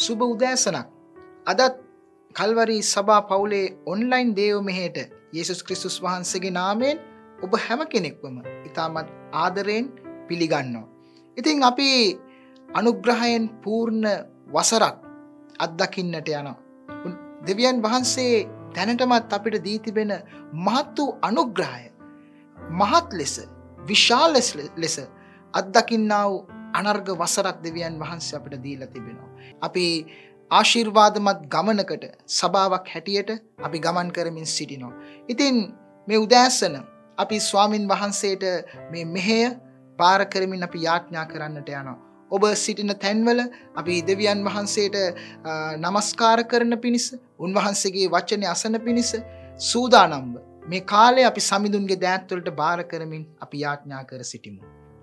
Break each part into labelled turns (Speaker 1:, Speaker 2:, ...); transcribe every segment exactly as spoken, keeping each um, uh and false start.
Speaker 1: සුබ උදෑසනක්. අදත් කල්වරි සභා පවුලේ ඔන්ලයින් දේව මෙහෙයට යේසුස් ක්‍රිස්තුස් වහන්සේගේ නාමයෙන් ඔබ හැම කෙනෙක්වම ඉතාමත් ආදරයෙන් පිළිගන්නවා. ඉතින් අපි අනුග්‍රහයෙන් පූර්ණ වසරක් අත්දකින්නට යනවා. දෙවියන් වහන්සේ දැනටමත් අපිට දී තිබෙන මහත් වූ අනුග්‍රහය මහත් ලෙස විශාල ලෙස අත්දකින්නා වූ අනර්ග වසරක් දෙවියන් වහන්සේ අපිට දීලා තිබෙනවා. අපි ආශිර්වාදමත් ගමනකට සභාවක් හැටියට අපි ගමන් කරමින් සිටිනවා. ඉතින් මේ උදෑසන අපි ස්වාමින් වහන්සේට මේ මෙහෙය පාර කරමින් අපි යාඥා කරන්නට යනවා. ඔබ සිටින තැන්වල අපි දෙවියන් වහන්සේට නමස්කාර කරන පිණිස, උන්වහන්සේගේ වචනේ අසන පිණිස සූදානම්ව මේ කාලේ අපි සමිඳුන්ගේ දෑත් වලට බාර කරමින් අපි යාඥා කර සිටිමු.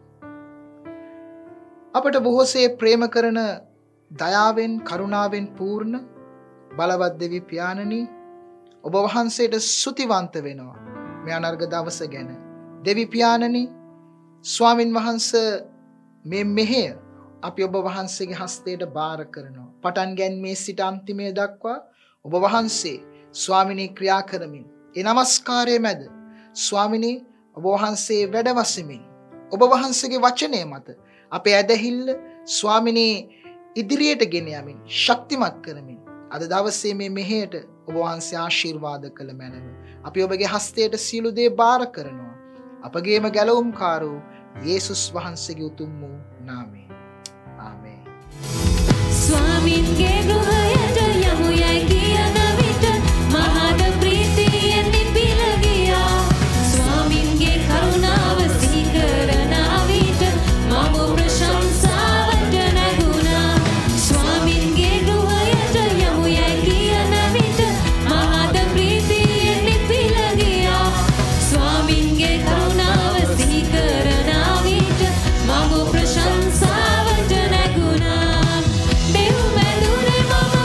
Speaker 1: අපට බොහෝසේ ප්‍රේම කරන දයාවෙන් කරුණාවෙන් පූර්ණ බලවත් දෙවි පියාණනි, ඔබ වහන්සේට ස්තුතිවන්ත වෙනවා මේ අනර්ග දවස ගැන. දෙවි පියාණනි, ස්වාමින් වහන්සේ මේ මෙහෙය අපි ඔබ වහන්සේගේ හස්තයට බාර කරනවා. පටන් ගැනීමේ සිට අන්තිමය දක්වා ඔබ වහන්සේ ස්වාමිනී ක්‍රියා කරමින් ඒ නමස්කාරයේ මැද ස්වාමිනී ඔබ වහන්සේ වැඩ වසමින් ඔබ වහන්සේගේ වචනය මත අපේ ඇදහිල්ල ස්වාමිනී ඉදිරියට ගෙන යමින් ශක්තිමත් කරමින් අද දවසේ මේ මෙහෙයට ඔබ වහන්සේ ආශිර්වාද කළ මැනව අපි ඔබගේ හස්තයට සියලු දේ බාර කරනවා. අපගේම ගැලවුම්කාරෝ යේසුස් වහන්සේගේ උතුම් වූ නාමයෙන්. ආමේන්.
Speaker 2: ස්වාමින්ගේ ගෘහයට යමු යයි කියන විට මහත් ප්‍රීතියෙන් නිපිල ගියා. ස්වාමින්ගේ කරුණාව සිහි කරන විට මම ප්‍රශංසාවට නැගුණා. ස්වාමින්ගේ ගෘහයට යමු යයි කියන විට මහත් ප්‍රීතියෙන් නිපිල ගියා. ස්වාමින්ගේ කරුණාව සිහි කරන විට මම ප්‍රශංසාවට නැගුණා. දෙව් මැදුරේ මම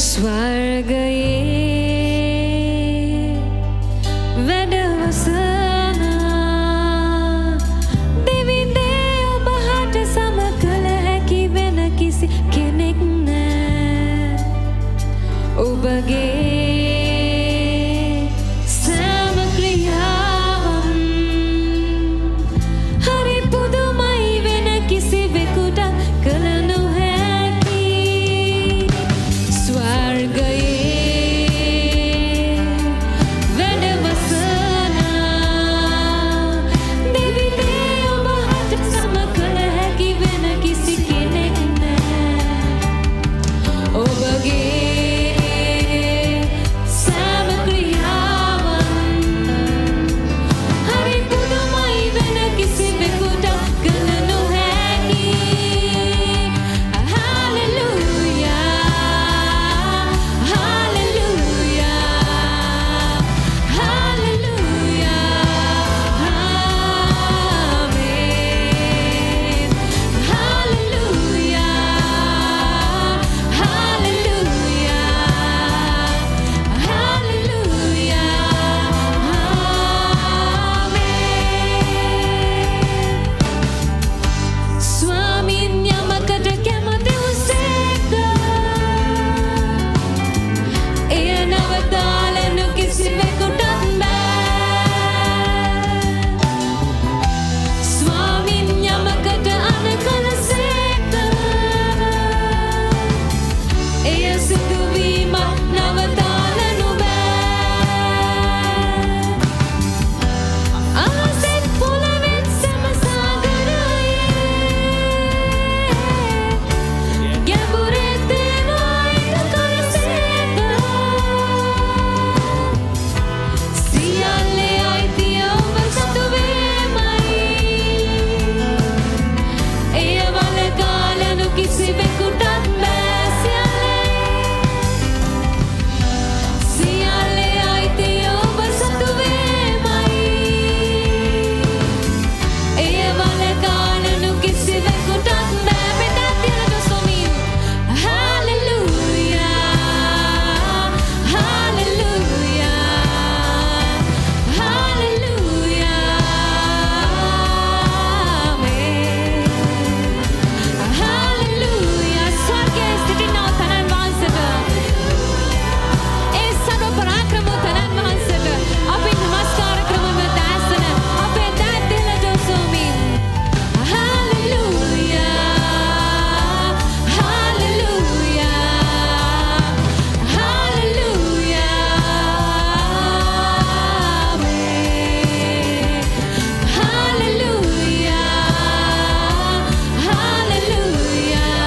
Speaker 2: ස්වර්ගයේ වැඩවසන දෙවිදේ ඔබ හට සම කළ හැකි වෙන කිසි කෙනෙක් නෑ. ඔබගේ සෑම ක්‍රියාවන් හරි පුදුමයි වෙන කිසිවෙකුට කළ නොහැකි. ස්වර්ගයේ වැඩවසන දෙවිදේ ඔබ හට සම කළ හැකි වෙන කිසි කෙනෙක් නෑ. ඔබගේ සෑම ක්‍රියාවන් හරි පුදුමයි වෙන කිසිවෙකුට කළ නොහැකි. හාලෙලූයා හාලෙලූයා හාලෙලූයා ආමේන්. හාලෙලූයා හාලෙලූයා හාලෙලූයා ආමේන්. ස්වාමීන් යමකට කැමති වූසේක එය නවතාලනු කිසිවෙකුටත් බෑ. ස්වාමීන් යමකට අන කළසේක එය සිදුවීමක් නවතාලනු බෑ. අහසෙන් පොළවෙන් සැම සාගරයේ ගැඹුරේ තේනවා එක කළසේක සියල්ලේ අයිතිය ඔබ සතු වේමයි. එය වලකාලනු කිසිවෙකුටත් බෑ. සියල්ලේ සියල්ලේ අයිතිය ඔබ සතු වේමයි. එය වලකාලනු කිසිවෙකුටත් බෑ. මෙතන තියෙන ස්වාමීන් හාලෙලූයා හාලෙලූයා හාලෙලූයා ආමේන්. හාලෙලූයා. ස්වර්ගයේ සිටිනා තනන් වහන්සේට ඒ සර්ව පරාක්‍රම තනන් වහන්සේට අපි නමස්කාර කරමු. දාසන අපේ දාතිලට ස්වාමීන් හාලෙලූයා හාලෙලූයා හාලෙලූයා ආමේන්. හාලෙලූයා හාලෙලූයා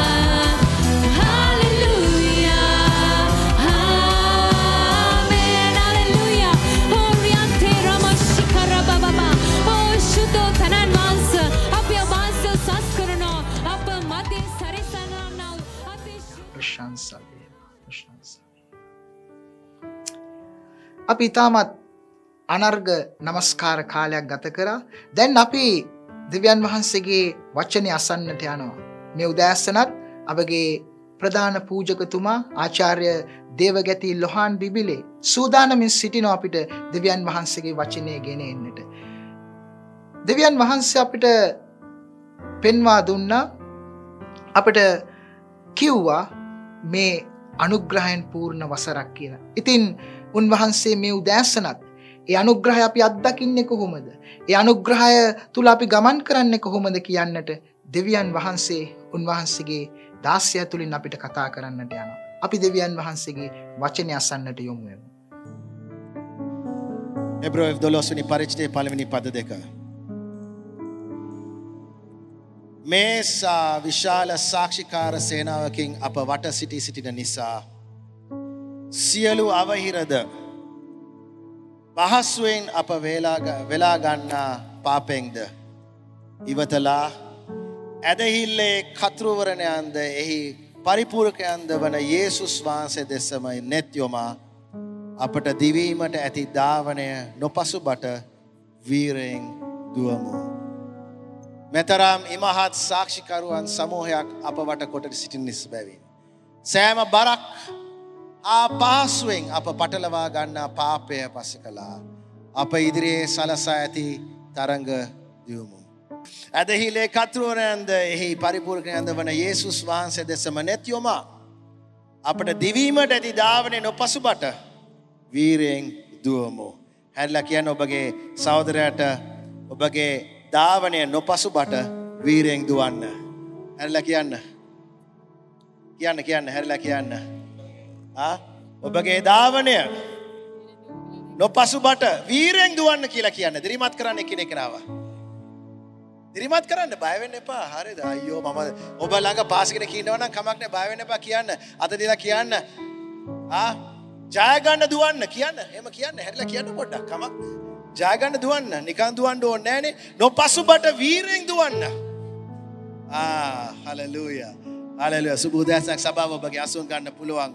Speaker 2: හාලෙලූයා ආමේන්. හාලෙලූයා. හොරියන්තේ රමශිකරබබබා. ඕ සුදෝ තනන් වහන්සේ අපි වහන්සේ උසස් කරනවා. අප මතින් සරිසනනා අතිශය
Speaker 1: ප්‍රශංසා වේවා. ප්‍රශංසා වේවා. අපි ඊටමත් අනර්ග නමස්කාර කාලයක් ගත කරා. දැන් අපි දෙවියන් වහන්සේගේ වචනේ අසන්නට යනවා. මේ උදෑසනත් අපගේ ප්‍රධාන පූජකතුමා ආචාර්ය දේවගැති ලොහාන් බිබිලේ සූදානමින් සිටිනවා අපිට දෙවියන් වහන්සේගේ වචනේ ගෙන එන්නට. දෙවියන් වහන්සේ අපිට පෙන්වා දුන්නා, අපිට කිව්වා මේ අනුග්‍රහයෙන් පූර්ණ වසරක් කියලා. ඉතින් උන්වහන්සේ මේ උදෑසනත් ඒ අනුග්‍රහය අපි අත්දකින්නේ කොහොමද? ඒ අනුග්‍රහය තුල අපි ගමන් කරන්නේ කොහොමද කියන්නට දෙවියන් වහන්සේ උන්වහන්සේගේ දාස්‍ය තුලින් අපිට කතා කරන්නට යනවා. අපි දෙවියන් වහන්සේගේ වචනය අසන්නට යොමු වෙමු.
Speaker 3: එබ්‍රෝයව දොළොස් වෙනි පරිච්ඡේදයේ පළවෙනි පද දෙක. මේ සා විශාල සාක්ෂිකාර සේනාවකින් අප වට සිටි සිටින නිසා සියලු අවහිරද පහසුවෙන් අප වෙලා ගන්නා පාපෙන්ද ඉවතලා ඇදහිල්ලේ කතෘවරණයන්ද එහි පරිපූර්ණකයන්ද වන යේසුස් වහන්සේ දෙසම නෙත් යොමා අපට දිවීමට ඇති ධාවනය නොපසුබට වීරයෙන් දුවමු. මෙතරම් ඉමහත් සාක්ෂිකරුවන් සමූහයක් අප වට කොට සිටින නිසා බැවින් සෑම බරක් ආපාසුවෙන් අප පටලවා ගන්නා පාපය පස්ස කළා. අප ඉදිරියේ සලසා ඇති තරංග දියුමු. ඇදහිලේ කතෘවරයන්ද එහි පරිපූර්ණයන්ද වන යේසුස් වහන්සේ දෙසම නෙත් යොමා අපට දිවීමට ඇති ධාවනය නොපසුබට වීරයෙන් දුවමු. හැරිලා කියන්න ඔබගේ සහෝදරයාට ඔබගේ ධාවනය නොපසුබට වීරයෙන් දුවන්න. හැරිලා කියන්න. කියන්න කියන්න හැරිලා කියන්න. ආ ඔබගේ ධාවනය නොපසුබට වීරයෙන් දුවන්න කියලා කියන්න. දිරිමත් කරන්න එකිනෙකනව. දිරිමත් කරන්න බය වෙන්න එපා. හරිද? අයියෝ මම ඔබ ළඟ පාසගෙන කියනවා නම් කමක් නැහැ. බය වෙන්න එපා කියන්න. අත දිලා කියන්න. ආ ජය ගන්න දුවන්න කියන්න. එහෙම කියන්න. හැරිලා කියන්න පොඩ්ඩක්. කමක් ජය ගන්න දුවන්න. නිකන් දුවන්න ඕනේ නැහනේ. නොපසුබට වීරයෙන් දුවන්න. ආ හලෙලූයා. හලෙලූයා. සුබෝදෑසක් සභාව ඔබගේ අසුන් ගන්න පුළුවන්.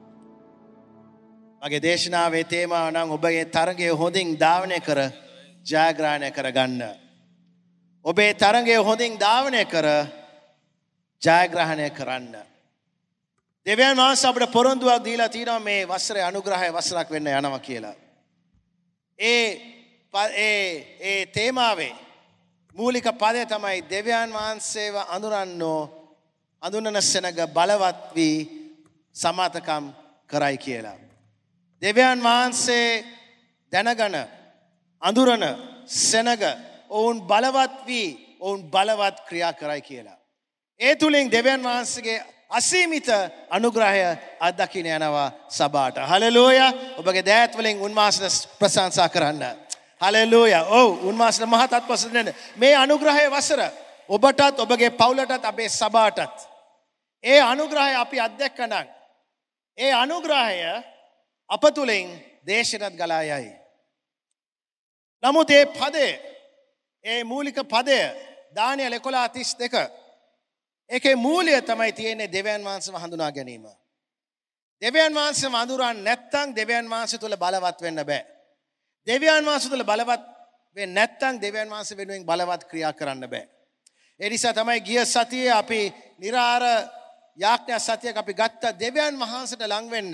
Speaker 3: මගේ දේශනාවේ තේමාව නම් ඔබගේ තරගය හොඳින් ධාවනය කර ජයග්‍රහණය කරගන්න. ඔබේ තරගය හොඳින් ධාවනය කර ජයග්‍රහණය කරන්න. දෙවියන් වහන්සේ අපිට පොරොන්දුවක් දීලා තියෙනවා මේ වසරේ අනුග්‍රහය වසරක් වෙන්න යනවා කියලා. ඒ ඒ ඒ තේමාවේ මූලික පදය තමයි දෙවියන් වහන්සේව අඳුරන්නෝ අඳුනන සෙනග බලවත් වී සමාතකම් කරයි කියලා. දෙවියන් වහන්සේ දැනගන අඳුරන සෙනග ඔවුන් බලවත් වී ඔවුන් බලවත් ක්‍රියා කරයි කියලා. ඒ තුලින් දෙවියන් වහන්සේගේ අසීමිත අනුග්‍රහය අත්දකින්න යනවා සභාවට. හලෙලූයා. ඔබගේ දෑත් වලින් උන්වහන්සේට ප්‍රශංසා කරන්න. හලෙලූයා. ඔව් උන්වහන්සේට මහත් අත්පසට දෙන්න. මේ අනුග්‍රහය වසර ඔබටත් ඔබගේ පවුලටත් අපේ සභාවටත් ඒ අනුග්‍රහය අපි අත්දැකනනම් ඒ අනුග්‍රහය අප තුලින් දේශයට ගලා යයි. නමුත් ඒ පදේ ඒ මූලික පදය දානියල් එකොළහ තිස් දෙක ඒකේ මූලය තමයි තියෙන්නේ දෙවියන් වහන්සේව හඳුනා ගැනීම. දෙවියන් වහන්සේව හඳුනන්නේ නැත්නම් දෙවියන් වහන්සේ තුල බලවත් වෙන්න බෑ. දෙවියන් වහන්සේ තුල බලවත් වෙන්නේ නැත්නම් දෙවියන් වහන්සේ වෙනුවෙන් බලවත් ක්‍රියා කරන්න බෑ. ඒ නිසා තමයි ගිය සතියේ අපි නිරාර යාඥා සතියක අපි ගත්ත දෙවියන් වහන්සේට ලං වෙන්න.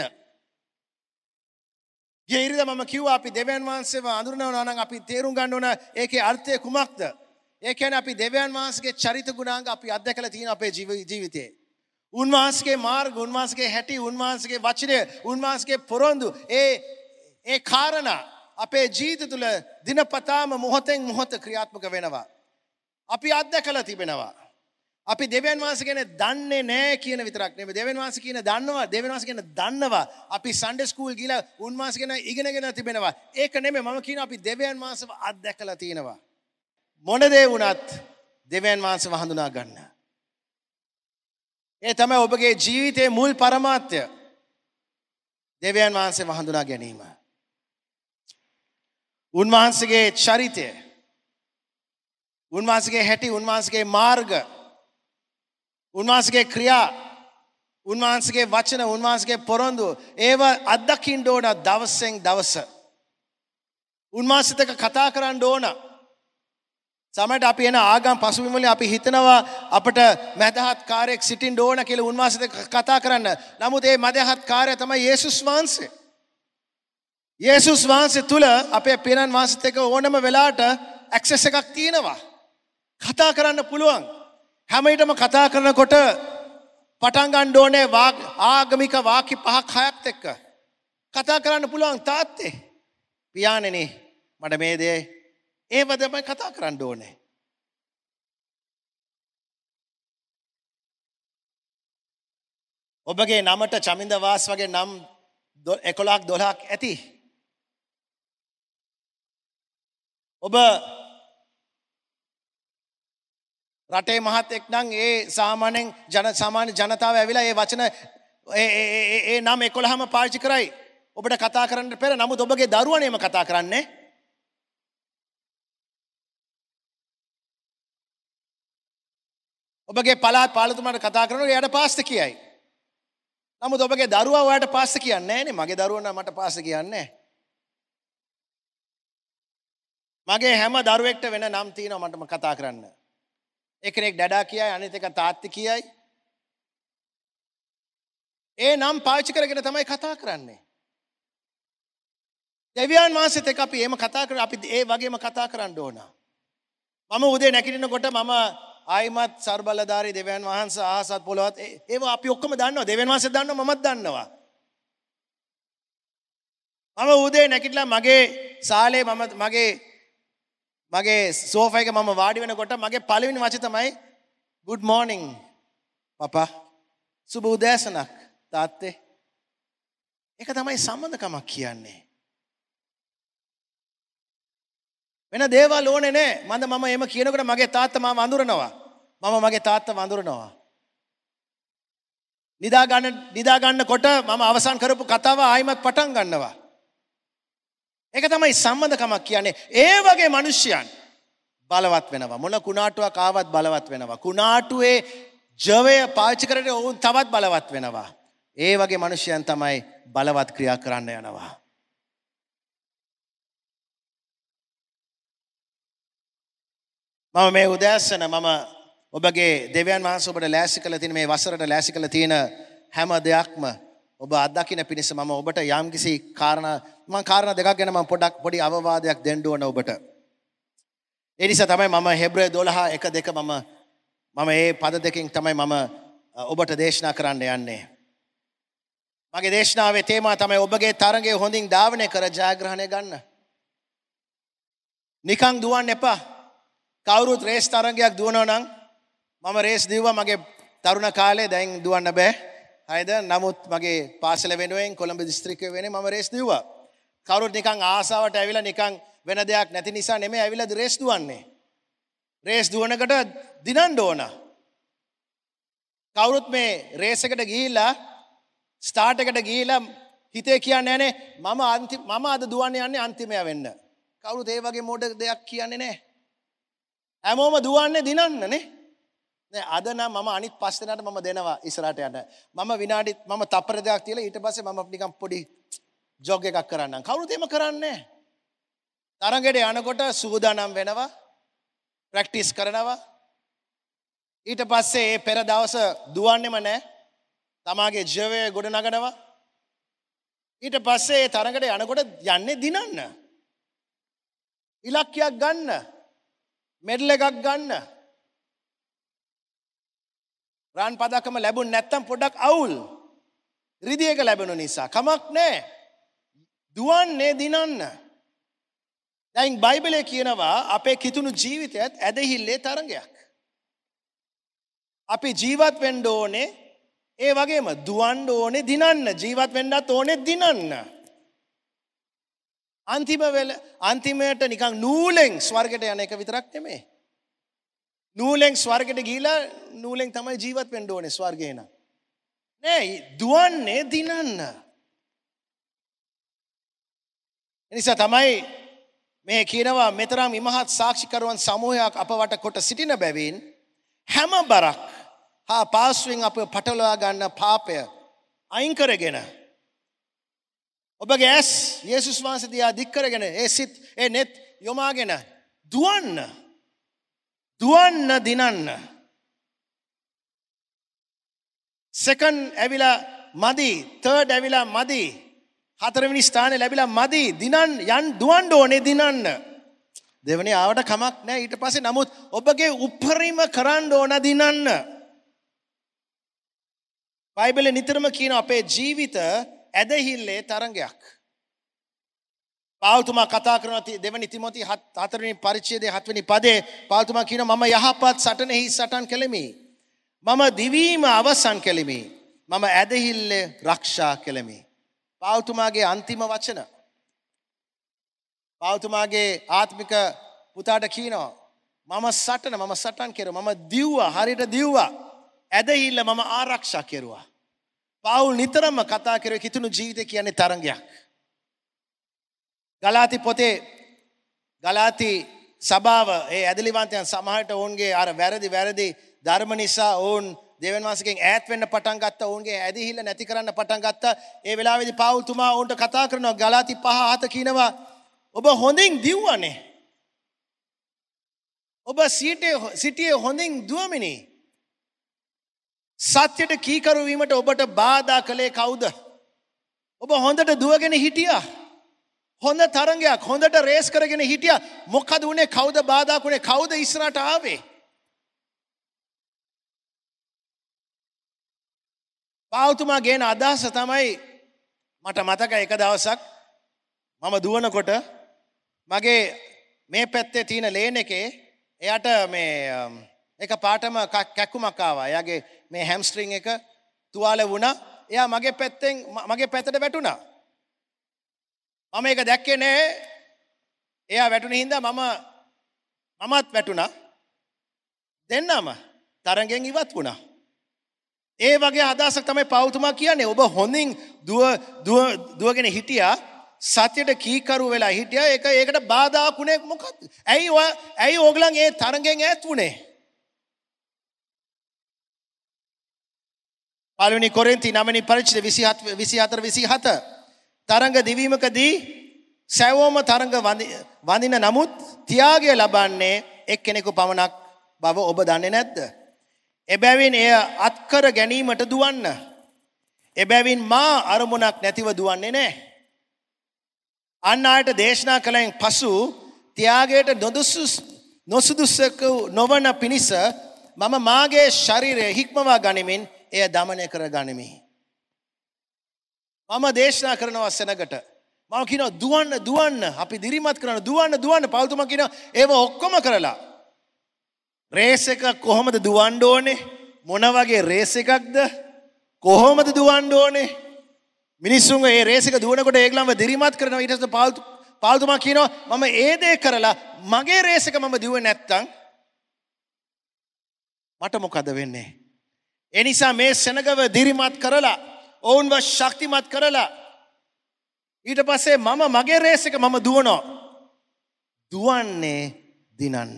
Speaker 3: ගිය ඉරිදා මම කිව්වා අපි දෙවියන් වහන්සේව අඳුරනවා නම් අපි තේරුම් ගන්න ඕන ඒකේ අර්ථය කුමක්ද? ඒ කියන්නේ අපි දෙවියන් වහන්සේගේ චරිත ගුණාංග අපි අත්දැකලා තියෙන අපේ ජීවිතේ. උන්වහන්සේගේ මාර්ග, උන්වහන්සේගේ හැටි, උන්වහන්සේගේ වචනය, උන්වහන්සේගේ පොරොන්දු ඒ ඒ කාරණා අපේ ජීවිත තුළ දිනපතාම මොහොතෙන් මොහොත ක්‍රියාත්මක වෙනවා. අපි අත්දැකලා තිබෙනවා. අපි දෙවියන් වහන්සේ ගැන දන්නේ නැහැ කියන විතරක් නෙමෙයි දෙවියන් වහන්සේ කියන දන්නවා දෙවියන් වහන්සේ ගැන දන්නවා අපි සන්ඩේ ස්කූල් ගිහලා උන්වහන්සේ ගැන ඉගෙනගෙන තිබෙනවා ඒක නෙමෙයි මම කියනවා අපි දෙවියන් වහන්සේව අත්දැකලා තියෙනවා මොන දේ වුණත් දෙවියන් වහන්සේව හඳුනා ගන්න ඒ තමයි ඔබගේ ජීවිතයේ මුල් පරමාර්ථය දෙවියන් වහන්සේව හඳුනා ගැනීම උන්වහන්සේගේ චරිතය උන්වහන්සේගේ හැටි උන්වහන්සේගේ මාර්ග උන්වහන්සේගේ ක්‍රියා උන්වහන්සේගේ වචන උන්වහන්සේගේ පොරොන්දු ඒව අත්දකින්න ඕන දවසෙන් දවස උන්වහන්සේත් එක්ක කතා කරන්න ඕන සමහරට අපි එන ආගම් පසුබිම වලින් අපි හිතනවා අපිට මදහත් කාර්යයක් සිටින්න ඕන කියලා උන්වහන්සේත් එක්ක කතා කරන්න නමුත් මේ මදහත් කාර්යය තමයි යේසුස් වහන්සේ යේසුස් වහන්සේ තුල අපේ පිරන් වහන්සේත් එක්ක ඕනම වෙලාවට ඇක්සස් එකක් තියෙනවා කතා කරන්න පුළුවන් හැම විටම කතා කරනකොට පටන් ගන්න ඕනේ ආගමික වාක්‍ය පහක් හයක් එක්ක කතා කරන්න පුළුවන් තාත්තේ පියාණෙනි මට මේ දේ ඒව තමයි කතා කරන්න ඕනේ ඔබගේ නමට චමින්ද වාස් වගේ නම් එකොළහක් දොළහක් ඇති ඔබ රටේ මහත්ෙක් නම් ඒ සාමාන්‍යයෙන් ජන සාමාන්‍ය ජනතාව ඇවිල්ලා ඒ වචන ඒ ඒ ඒ නම් එකොළහම පාවිච්චි කරයි ඔබට කතා කරන්න පෙර නමුත් ඔබගේ දරුවනේම කතා කරන්නේ ඔබගේ පළාත් පාලතුමාට කතා කරනකොට එයාට පාස්ත කියයි නමුත් ඔබගේ දරුවා ඔයාට පාස්ත කියන්නේ නැහැ නේ මගේ දරුවා නම් මට පාස්ත කියන්නේ නැහැ මගේ හැම දරුවෙක්ට වෙන නම් තියෙනවා මටම කතා කරන්න එක්කෙනෙක් ඩඩා කියයි අනිත් එක තාත්ති කියයි ඒ නම් පාවිච්චි කරගෙන තමයි කතා කරන්නේ. දෙවියන් වහන්සේත් එක්ක අපි එහෙම කතා කර අපි ඒ වගේම කතා කරන්න ඕන. මම උදේ නැගිටිනකොට මම ආයිමත් ਸਰබලධාරී දෙවියන් වහන්සේ ආහසත් පොළොවත් ඒවා අපි ඔක්කොම දන්නවා. දෙවියන් වහන්සේ දන්නවා මමත් දන්නවා. මම උදේ නැගිටලා මගේ සාලේ මම මගේ මගේ සෝෆා එකේ මම වාඩි වෙනකොට මගේ පළවෙනි වචනේ තමයි good morning පපා. සුබ උදෑසනක් තාත්තේ. ඒක තමයි සම්බන්ධකමක් කියන්නේ. වෙන දේවල් ඕනේ නෑ. මන්ද මම එහෙම කියනකොට මගේ තාත්තා මාව වඳුරනවා. මම මගේ තාත්තා වඳුරනවා. නිදා ගන්න නිදා ගන්නකොට මම අවසන් කරපු කතාව ආයිමත් පටන් ගන්නවා. ඒක තමයි සම්බන්ධකමක් කියන්නේ. ඒ වගේ මිනිස්යන් බලවත් වෙනවා. මොන කුණාටුවක් ආවත් බලවත් වෙනවා. කුණාටුවේ ජවය පාවිච්චි කරගෙන උන් තවත් බලවත් වෙනවා. ඒ වගේ මිනිස්යන් තමයි බලවත් ක්‍රියා කරන්න යනවා. මම මේ උදෑසන මම ඔබගේ දෙවියන් වහන්සේ ඔබට ලෑස්ති කළ තියෙන මේ වසරට ලෑස්ති කළ තියෙන හැම දෙයක්ම ඔබ අත්දකින්න පිණිස මම ඔබට යම්කිසි කාරණා මම කාරණා දෙකක් ගැන මම පොඩක් පොඩි අවවාදයක් දෙන්න ඕන ඔබට. ඒ නිසා තමයි මම හෙබ්‍රේ දොළහ එක දෙක මම මම මේ පද දෙකෙන් තමයි මම ඔබට දේශනා කරන්න යන්නේ. මගේ දේශනාවේ තේමා තමයි ඔබගේ තරඟය හොඳින් ධාවනය කර ජයග්‍රහණය ගන්න. නිකන් දුවන්න එපා. කවුරුත් රේස් තරඟයක් දුවනවා නම් මම රේස් දිව්වා මගේ තරුණ කාලේ දැන් දුවන්න බෑ. හරිද? නමුත් මගේ පාසල වෙනුවෙන් කොළඹ දිස්ත්‍රික්කය වෙනුවෙන් මම රේස් දිව්වා. කවුරුත් නිකන් ආසාවට ඇවිල්ලා නිකන් වෙන දෙයක් නැති නිසා නෙමෙයි ඇවිල්ලා රේස් දුවන්නේ. රේස් දුවනකට දිනන්න ඕන. කවුරුත් මේ රේස් එකට ගිහිල්ලා ස්ටාර්ට් එකට ගිහිල්ලා හිතේ කියන්නේ නැහනේ මම අන්තිම මම අද දුවන්නේ යන්නේ අන්තිමයා වෙන්න. කවුරුත් ඒ වගේ මොඩ දෙයක් කියන්නේ නැහැ. හැමෝම දුවන්නේ දිනන්න නේ. දැන් අද නම් මම අනිත් පස් දෙනාට මම දෙනවා ඉස්සරහට යන්න. මම විනාඩි මම තප්පර දෙකක් තියලා ඊට පස්සේ මම නිකන් පොඩි ජොග් එකක් කරන්නම්. කවුරුත් එහෙම කරන්නේ නැහැ. තරඟයට යනකොට සූදානම් වෙනවා. ප්‍රැක්ටිස් කරනවා. ඊට පස්සේ ඒ පෙර දවස දුවන්නෙම නැහැ. තමාගේ ජීවය ගොඩ නගනවා. ඊට පස්සේ ඒ තරඟයට යනකොට යන්නේ දිනන්න. ඉලක්කයක් ගන්න. මෙඩල් එකක් ගන්න. රන් පදකම ලැබුණ නැත්තම් පොඩ්ඩක් අවුල්. රිදී එක ලැබුණ නිසා කමක් නැහැ. දුවන්නේ දිනන්න. දැන් බයිබලයේ කියනවා අපේ කිතුණු ජීවිතයත් ඇදහිල්ලේ තරඟයක්. අපි ජීවත් වෙන්න ඕනේ ඒ වගේම දුවන්න ඕනේ දිනන්න. ජීවත් වෙන්නත් ඕනේ දිනන්න. අන්තිම වෙල අන්තිමයට නිකන් නූලෙන් ස්වර්ගයට යන එක විතරක් නෙමෙයි. නූලෙන් ස්වර්ගයට ගිහිලා නූලෙන් තමයි ජීවත් වෙන්න ඕනේ ස්වර්ගේ නම්. නෑ දුවන්නේ දිනන්න. එනිසා තමයි මේ කියනවා මෙතරම් ඉමහත් සාක්ෂිකරුවන් සමූහයක් අප වට කොට සිටින බැවින් හැම බරක් හා පාස්වෙන් අප පටලවා ගන්න පාපය අයින් කරගෙන ඔබගේ ඇස් යේසුස් වහන්සේ දිහා දික් කරගෙන ඒ සිත් ඒ net යොමාගෙන දුවන්න දුවන්න දිනන්න. සෙකන්ඩ් ඇවිලා මදි, තර්ඩ් ඇවිලා මදි, හතරවෙනි ස්ථානේ ලැබිලා මදි, දිනන්න යන් දුවන්න ඕනේ දිනන්න. දෙවෙනි ආවට කමක් නැහැ ඊට පස්සේ. නමුත් ඔබගේ උපරිම කරන්න ඕන දිනන්න. බයිබලෙ නිතරම කියන අපේ ජීවිත ඇදහිල්ලේ තරඟයක්. පාවුල්තුමා කතා කරන දෙවනි තිමෝති හතරවෙනි පරිච්ඡේදයේ හත්වෙනි පදේ පාවුල්තුමා කියනවා මම යහපත් සටනෙහි සටන් කෙලෙමි. මම දිවීම අවසන් කෙලෙමි. මම ඇදහිල්ලේ ආරක්ෂා කෙලෙමි. පාවුල්තුමාගේ අන්තිම වචන. පාවුල්තුමාගේ ආත්මික පුතාට කියනවා මම සටන මම සටන් කෙරුවා. මම දිව්වා හරියට දිව්වා. ඇදහිල්ල මම ආරක්ෂා කෙරුවා. පාවුල් නිතරම කතා කරේ කිතුණු ජීවිතය කියන්නේ තරඟයක්. ගලාති පොතේ ගලාති සභාව ඒ ඇදලිවන්තයන් සමහරට ඔවුන්ගේ අර වැරදි වැරදි ධර්ම නිසා ඔවුන් දෙවියන් වහන්සේගෙන් ඈත් වෙන්න පටන් ගත්තා. ඔවුන්ගේ ඇදහිල්ල නැති කරන්න පටන් ගත්තා. ඒ වෙලාවේදී පාවුල්තුමා ඔවුන්ට කතා කරනවා ගලාති පහ හත කියනවා ඔබ හොඳින් දිව්වනේ. ඔබ සිටියේ සිටියේ හොඳින් දුවමිනි. සත්‍යයට කීකරු වීමට ඔබට බාධා කළේ කවුද? ඔබ හොඳට දුවගෙන හිටියා. හොඳ තරංගයක් හොඳට රේස් කරගෙන හිටියා. මොකද උනේ? කවුද බාධා කළේ? කවුද ඉස්සරහට ආවේ? පාවුතුමා ගේන අදහස තමයි මට මතකයි එක දවසක් මම දුවනකොට මගේ මේ පැත්තේ තියෙන ලේන් එකේ එයාට මේ එක පාටම කැක්කුමක් ආවා. එයාගේ මේ හැම්ස්ට්‍රින්ග් එක තුවාල වුණා. එයා මගේ පැත්තෙන් මගේ පැත්තට වැටුණා. මම ඒක දැක්කේ නෑ. එයා වැටුණ හින්දා මම මමත් වැටුණා. දෙන්නම තරංගෙන් ඉවත් වුණා. ඒ වගේ අදහසක් තමයි පෞතුමා කියන්නේ. ඔබ හොඳින් දුව දුව දුවගෙන හිටියා. සත්‍යයට කීකරු වෙලා හිටියා. ඒක ඒකට බාධාක් උනේ මොකද්ද? ඇයි ඇයි ඕගලන් ඒ තරංගෙන් ඈත් වුනේ? පළවෙනි කොරින්ති නවවෙනි පරිච්ඡේදය විසිහතර විසිහත තරංග දිවීමකදී සැවොම තරංග වඳින නමුත් ත්‍යාගය ලබන්නේ එක්කෙනෙකු පමණක් බව ඔබ දන්නේ නැද්ද? එබැවින් එය අත්කර ගැනීමට දුවන්න. එබැවින් මා අරමුණක් නැතිව දුවන්නේ නැහැ. අන් අයට දේශනා කළෙන් පසු ත්‍යාගයට නොසුදුසු නොවන පිණිස මම මාගේ ශරීරය හික්මවා ගනිමින් එය දමනය කර ගනිමි. මම දේශනා කරනවා සෙනගට. මම කියනවා දුවන්න දුවන්න. අපි දිරිමත් කරන දුවන්න දුවන්න. පෞතුමා කියනවා ඒව ඔක්කොම කරලා රේස් එක කොහොමද දුවන්න ඕනේ? මොන වගේ රේස් එකක්ද? කොහොමද දුවන්න ඕනේ? මිනිස්සුන් ඒ රේස් එක දුවනකොට ඒගොල්ලන්ව දිරිමත් කරනවා. ඊට පස්සේ පාල්තු පාල්තුමා කියනවා මම ඒ දේ කරලා මගේ රේස් එක මම දුවේ නැත්තම් මට මොකද වෙන්නේ? ඒ නිසා මේ සෙනගව දිරිමත් කරලා ඔවුන්ව ශක්තිමත් කරලා ඊට පස්සේ මම මගේ රේස් එක මම දුවනවා. දුවන්නේ දිනන්න.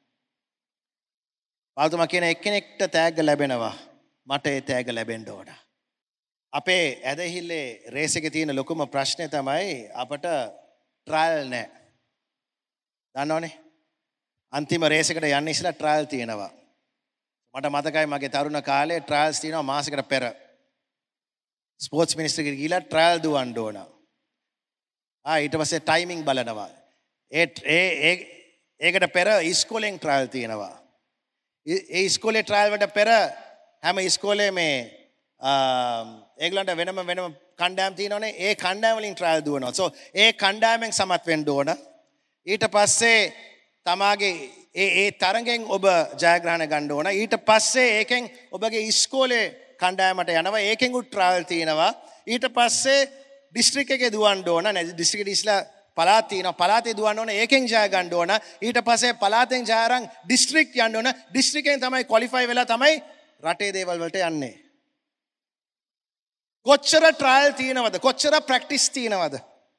Speaker 3: පාල්තුමා කියන එක්කෙනෙක්ට තෑග්ග ලැබෙනවා. මට ඒ තෑග්ග ලැබෙන්න ඕන. අපේ ඇදහිල්ලේ රේස් එකේ තියෙන ලොකුම ප්‍රශ්නේ තමයි අපට ට්‍රයල් නැහැ. දන්නවනේ? අන්තිම රේස් එකට යන්න ඉස්සලා ට්‍රයල් තියෙනවා. මට මතකයි මගේ තරුණ කාලේ ට්‍රයල්ස් තියෙනවා මාසෙකට පෙර. ස්පෝර්ට්ස් මිනිස්ටර් කෙනෙක් ගිහලා ට්‍රයල් දුවන්න ඕන. ආ ඊට පස්සේ ටයිමින් බලනවා. ඒ ඒ ඒකට පෙර ඉස්කෝලෙන් ට්‍රයල් තියෙනවා. ඒ ඉස්කෝලේ ට්‍රයල් වලට පෙර හැම ඉස්කෝලේ මේ ඒගොල්ලන්ට වෙනම වෙනම කණ්ඩායම් තියෙනවනේ. ඒ කණ්ඩායම් වලින් ට්‍රයල් දුවනවා. සෝ ඒ කණ්ඩායමෙන් සමත් වෙන්න ඕන. ඊට පස්සේ තමාගේ ඒ ඒ තරගෙන් ඔබ ජයග්‍රහණ ගන්න ඕන. ඊට පස්සේ ඒකෙන් ඔබගේ ඉස්කෝලේ කණ්ඩායමට යනවා. ඒකෙන් උත් ට්‍රයල් තියෙනවා. ඊට පස්සේ ඩිස්ට්‍රික්ට් එකේ දුවන්න ඕන. නේද? ඩිස්ට්‍රික්ට් ඉස්ලා පළාත් තියෙනවා. පළාතේ දුවන්න ඕන. ඒකෙන් ජය ගන්න ඕන. ඊට පස්සේ පළාතෙන් ජය අරන් ඩිස්ට්‍රික්ට් යන්න ඕන. ඩිස්ට්‍රික්ට්ෙන් තමයි ක්වොලිෆයි වෙලා තමයි රටේ දේවල් වලට යන්නේ. කොච්චර ට්‍රයල් තියෙනවද? කොච්චර ප්‍රැක්ටිස් තියෙනවද?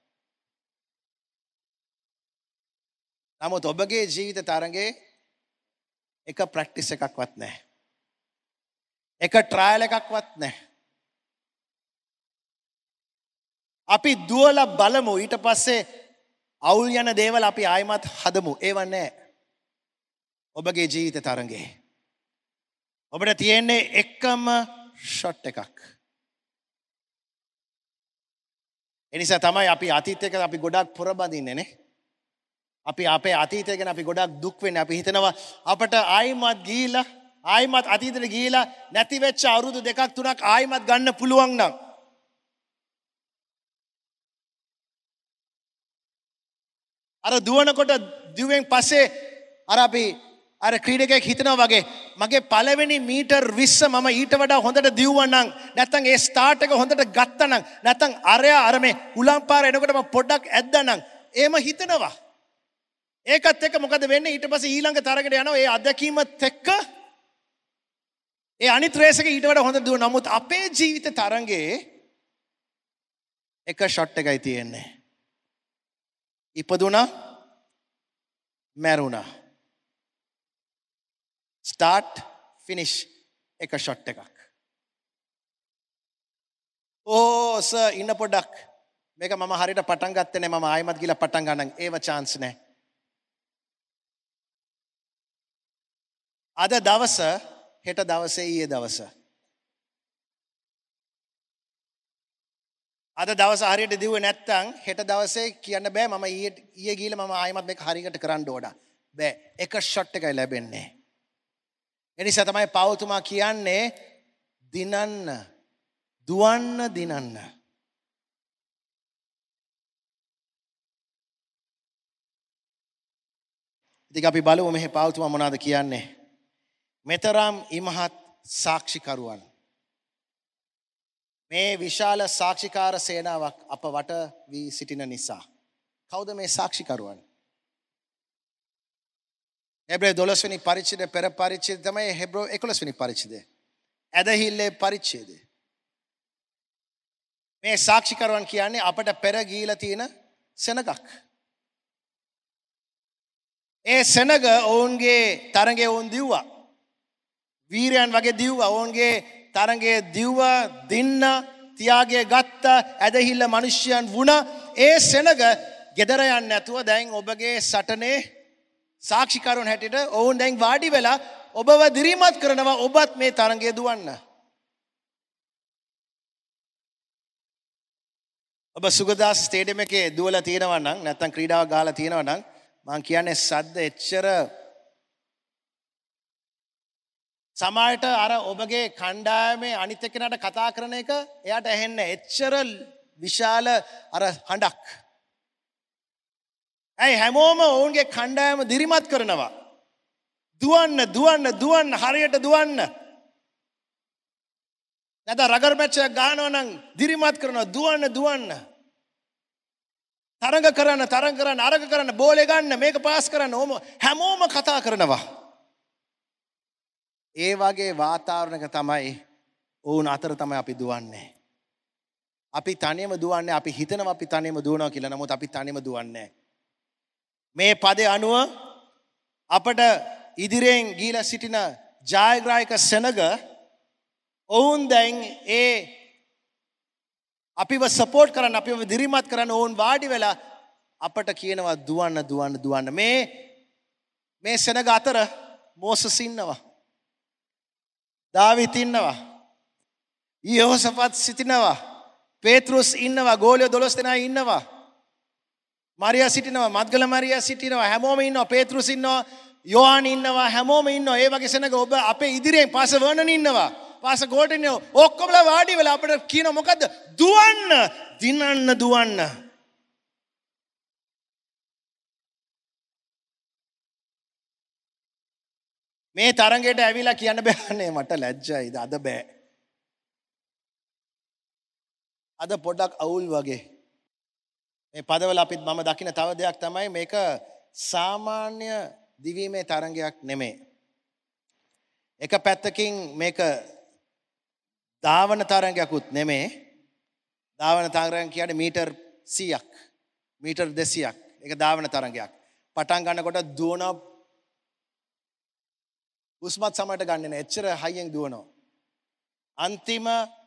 Speaker 3: නමුත් ඔබගේ ජීවිත තරඟේ එක ප්‍රැක්ටිස් එකක්වත් නැහැ. එක ට්‍රයල් එකක්වත් නැහැ. අපි දුවලා බලමු. ඊට පස්සේ අවුල් යන දේවල් අපි ආයිමත් හදමු. ඒව නැහැ. ඔබගේ ජීවිත තරඟේ ඔබට තියෙන්නේ එකම ෂොට් එකක්. එනිසා තමයි අපි අතීතයක අපි ගොඩක් පොරබදින්නේ නේ. අපි අපේ අතීතය ගැන අපි ගොඩක් දුක් වෙන්නේ. අපි හිතනවා අපට ආයිමත් ගිහිලා ආයිමත් අතීතෙට ගිහිලා නැති වෙච්ච අවුරුදු දෙකක් තුනක් ආයිමත් ගන්න පුළුවන් නම් අර දුවනකොට දිවෙන් පස්සේ අර අපි අර ක්‍රීඩකයෙක් හිතනවා වගේ මගේ පළවෙනි මීටර් විස්ස මම ඊට වඩා හොඳට දිව්වා නම් නැත්නම් ඒ ස්ටාර්ට් එක හොඳට ගත්තා නම් නැත්නම් අරයා අර මේ උලම් පාර එනකොට මම පොඩ්ඩක් ඇද්දා නම් එහෙම හිතනවා. ඒකත් එක්ක මොකද වෙන්නේ? ඊට පස්සේ ඊළඟ තරගයට යනවා. ඒ අත්දැකීමත් එක්ක ඒ අනිත් රේස් එක ඊට වඩා හොඳට දුවන. නමුත් අපේ ජීවිත තරඟේ එක ෂොට් එකයි තියෙන්නේ. ඉපදුණා මැරුණා. ස්ටාර්ට් ෆිනිෂ් එක ෂොට් එකක්. ඕ සර් ඉන්න පොඩ්ඩක් මේක මම හරියට පටන් ගත්තේ නෑ. මම ආයෙමත් ගිහලා පටන් ගන්නම්. ඒව chance නෑ. අද දවස හෙට දවසේ ඊයේ දවස අද දවස හරියට දිව්වේ නැත්තම් හෙට දවසේ කියන්න බෑ මම ඊයේ ඊයේ ගිහලා මම ආයෙමත් මේක හරියට කරන්න ඕන. බෑ. එක ෂොට් එකයි ලැබෙන්නේ. ඒ නිසා තමයි පෞතුමා කියන්නේ දිනන්න දුවන්න දිනන්න. ඉතින් අපි බලමු මෙහි පෞතුමා මොනවද කියන්නේ. මෙතරම් ඉමහත් සාක්ෂිකරුවන් මේ විශාල සාක්ෂිකාර සේනාවක් අප වට වී සිටින නිසා. කවුද මේ සාක්ෂිකරුවන්? හෙබ්‍රේ දොළොස් වෙනි පරිච්ඡේදය පෙර පරිච්ඡේදය තමයි හෙබ්‍රෝ එකොළොස් වෙනි පරිච්ඡේදය. ඇදහිල්ලේ පරිච්ඡේදය. මේ සාක්ෂිකරුවන් කියන්නේ අපට පෙර ගිහිලා තියෙන සෙනගක්. ඒ සෙනග ඔවුන්ගේ තරඟේ ඔවුන් දිව්වා. වීරයන් වගේ දිව්වා. ඔවුන්ගේ තරඟේ දිව්වා, දින්න, තියාගේ ගත්ත, ඇදහිල්ල මිනිස්යන් වුණා. ඒ සෙනග ගෙදර යන්නේ නැතුව දැන් ඔබගේ සටනේ සාක්ෂිකරුවන් හැටියට ඔවුන් දැන් වාඩි වෙලා ඔබව දිරිමත් කරනවා. ඔබත් මේ තරඟය දුවන්න. ඔබ සුගදාස් ස්ටේඩියම් එකේ දුවලා තියෙනවා නම් නැත්නම් ක්‍රීඩාවක් ගහලා තියෙනවා නම් මම කියන්නේ සද්ද එච්චර සමහරට අර ඔබගේ කණ්ඩායමේ අනිත් එක්කෙනාට කතා කරන එක එයාට ඇහෙන්නේ එච්චර විශාල අර හඬක්. ඇයි හැමෝම ඔවුන්ගේ කණ්ඩායම දිරිමත් කරනවා. දුවන්න දුවන්න දුවන්න හරියට දුවන්න. නැත්නම් රගර් මැච් එකක් ගහනවා නම් දිරිමත් කරනවා දුවන්න දුවන්න. තරඟ කරන්න තරඟ කරන්න අරග කරන්න බෝලේ ගන්න මේක පාස් කරන්න ඕම හැමෝම කතා කරනවා. ඒ වගේ වාතාවරණයක තමයි ඔවුන් අතර තමයි අපි දුවන්නේ. අපි තනියම දුවන්නේ අපි හිතනවා අපි තනියම දුවනවා කියලා. නමුත් අපි තනියම දුවන්නේ මේ පදේ අනුව අපට ඉදිරියෙන් ගිහිලා සිටින ජයග්‍රාහක සෙනග ඔවුන් දැන් ඒ අපිව සපෝට් කරන්න අපිව දිරිමත් කරන්න ඔවුන් වාඩි වෙලා අපට කියනවා දුවන්න දුවන්න දුවන්න. මේ මේ සෙනග අතර මෝසස් ඉන්නවා. දාවිත් ඉන්නවා. යෝසපත් සිටිනවා. පේත්‍රුස් ඉන්නවා. ගෝලිය දොළොස් දෙනා ඉන්නවා. මරියා සිටිනවා. මග්දල මරියා සිටිනවා. හැමෝම ඉන්නවා. පේත්‍රුස් ඉන්නවා. යෝහාන් ඉන්නවා. හැමෝම ඉන්නවා. ඒ වගේ සෙනග ඔබ අපේ ඉදිරියෙන් පාස වර්ණන් ඉන්නවා. පාස ගෝල්ඩන් ඉන්නවා. ඔක්කොමලා වාඩි වෙලා අපිට කියන මොකද්ද? දුවන්න, දිනන්න දුවන්න. මේ තරඟයට ඇවිල්ලා කියන්න බෑනේ මට ලැජ්ජයිද අද බෑ. අද පොඩ්ඩක් අවුල් වගේ. මේ පදවල අපිත් මම දකින තව දෙයක් තමයි මේක සාමාන්‍ය දිවීමේ තරඟයක් නෙමෙයි. එක පැත්තකින් මේක ධාවන තරඟයක්ුත් නෙමෙයි. ධාවන තරඟ කියන්නේ මීටර් සීයක් මීටර් දෙසීයක්. ඒක ධාවන තරඟයක්. පටන් ගන්නකොට දුවන උස්මත් සමයට ගන්නේ නැහැ. එච්චර හයියෙන් දුවනවා. අන්තිම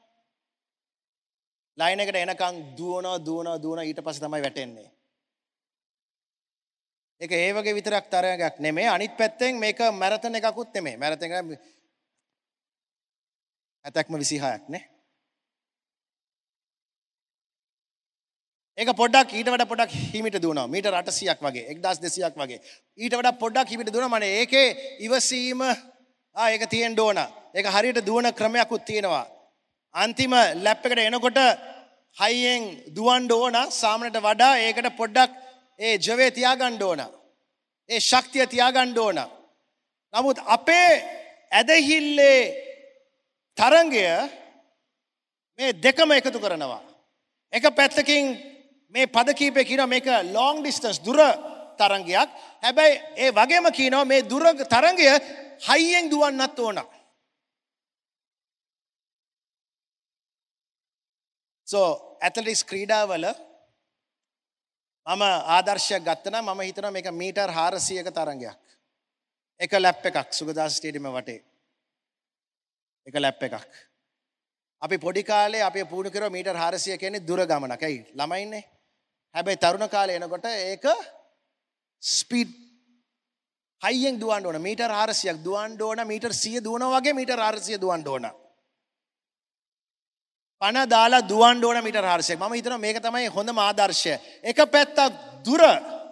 Speaker 3: ලයින් එකට එනකන් දුවනවා දුවනවා දුවනවා ඊට පස්සේ තමයි වැටෙන්නේ. ඒක ඒ වගේ විතරක් තරගයක් නෙමෙයි. අනිත් පැත්තෙන් මේක මැරතන් එකකුත් නෙමෙයි. මැරතන් එක ඇතක්ම විසිහයක් නේ. ඒක පොඩ්ඩක් ඊට වඩා පොඩ්ඩක් හිමිට දුවනවා. මීටර් අටසීයක් වගේ එක්දාස් දෙසීයක් වගේ. ඊට වඩා පොඩ්ඩක් හිමිට දුවනවා. මනේ ඒකේ ඉවසීම ආ ඒක තියෙන්න ඕන. ඒක හරියට දුවන ක්‍රමයක්ුත් තියෙනවා. අන්තිම ලැප් එකට එනකොට හයියෙන් දුවන්න ඕන. සාමාන්‍යයට වඩා ඒකට පොඩ්ඩක් ඒ ජවයේ තියාගන්න ඕන. ඒ ශක්තිය තියාගන්න ඕන. නමුත් අපේ ඇදහිල්ලේ තරංගය මේ දෙකම එකතු කරනවා. එක පැත්තකින් මේ පද කීපේ කියනවා මේක long distance දුර තරංගයක්. හැබැයි ඒ වගේම කියනවා මේ දුර තරංගය හයියෙන් දුවන්නත් ඕන. so ඇතලටික්ස් ක්‍රීඩාවල මම ආදර්ශයක් ගත්තා නම් මම හිතනවා මේක මීටර් හාරසීයක තරංගයක්. එක ලැප් එකක් සුගදාස ස්ටේඩියම වටේ. එක ලැප් එකක්. අපි පොඩි කාලේ අපි පුහුණු කරා මීටර් හාරසීය කියන්නේ දුර ගමනක්. ඇයි? ළමයින්නේ. හැබැයි තරුණ කාලේ එනකොට ඒක ස්පීඩ් හයියෙන් දුවන්න ඕන. මීටර් හාරසීයක් දුවන්න ඕන. මීටර් සීය දුවනවා වගේ මීටර් හාරසීය දුවන්න ඕන. පණ දාලා දුවන්න ඕන මීටර හාරසියක්. මම හිතනවා මේක තමයි හොඳම ආදර්ශය. එක පැත්තක් දුර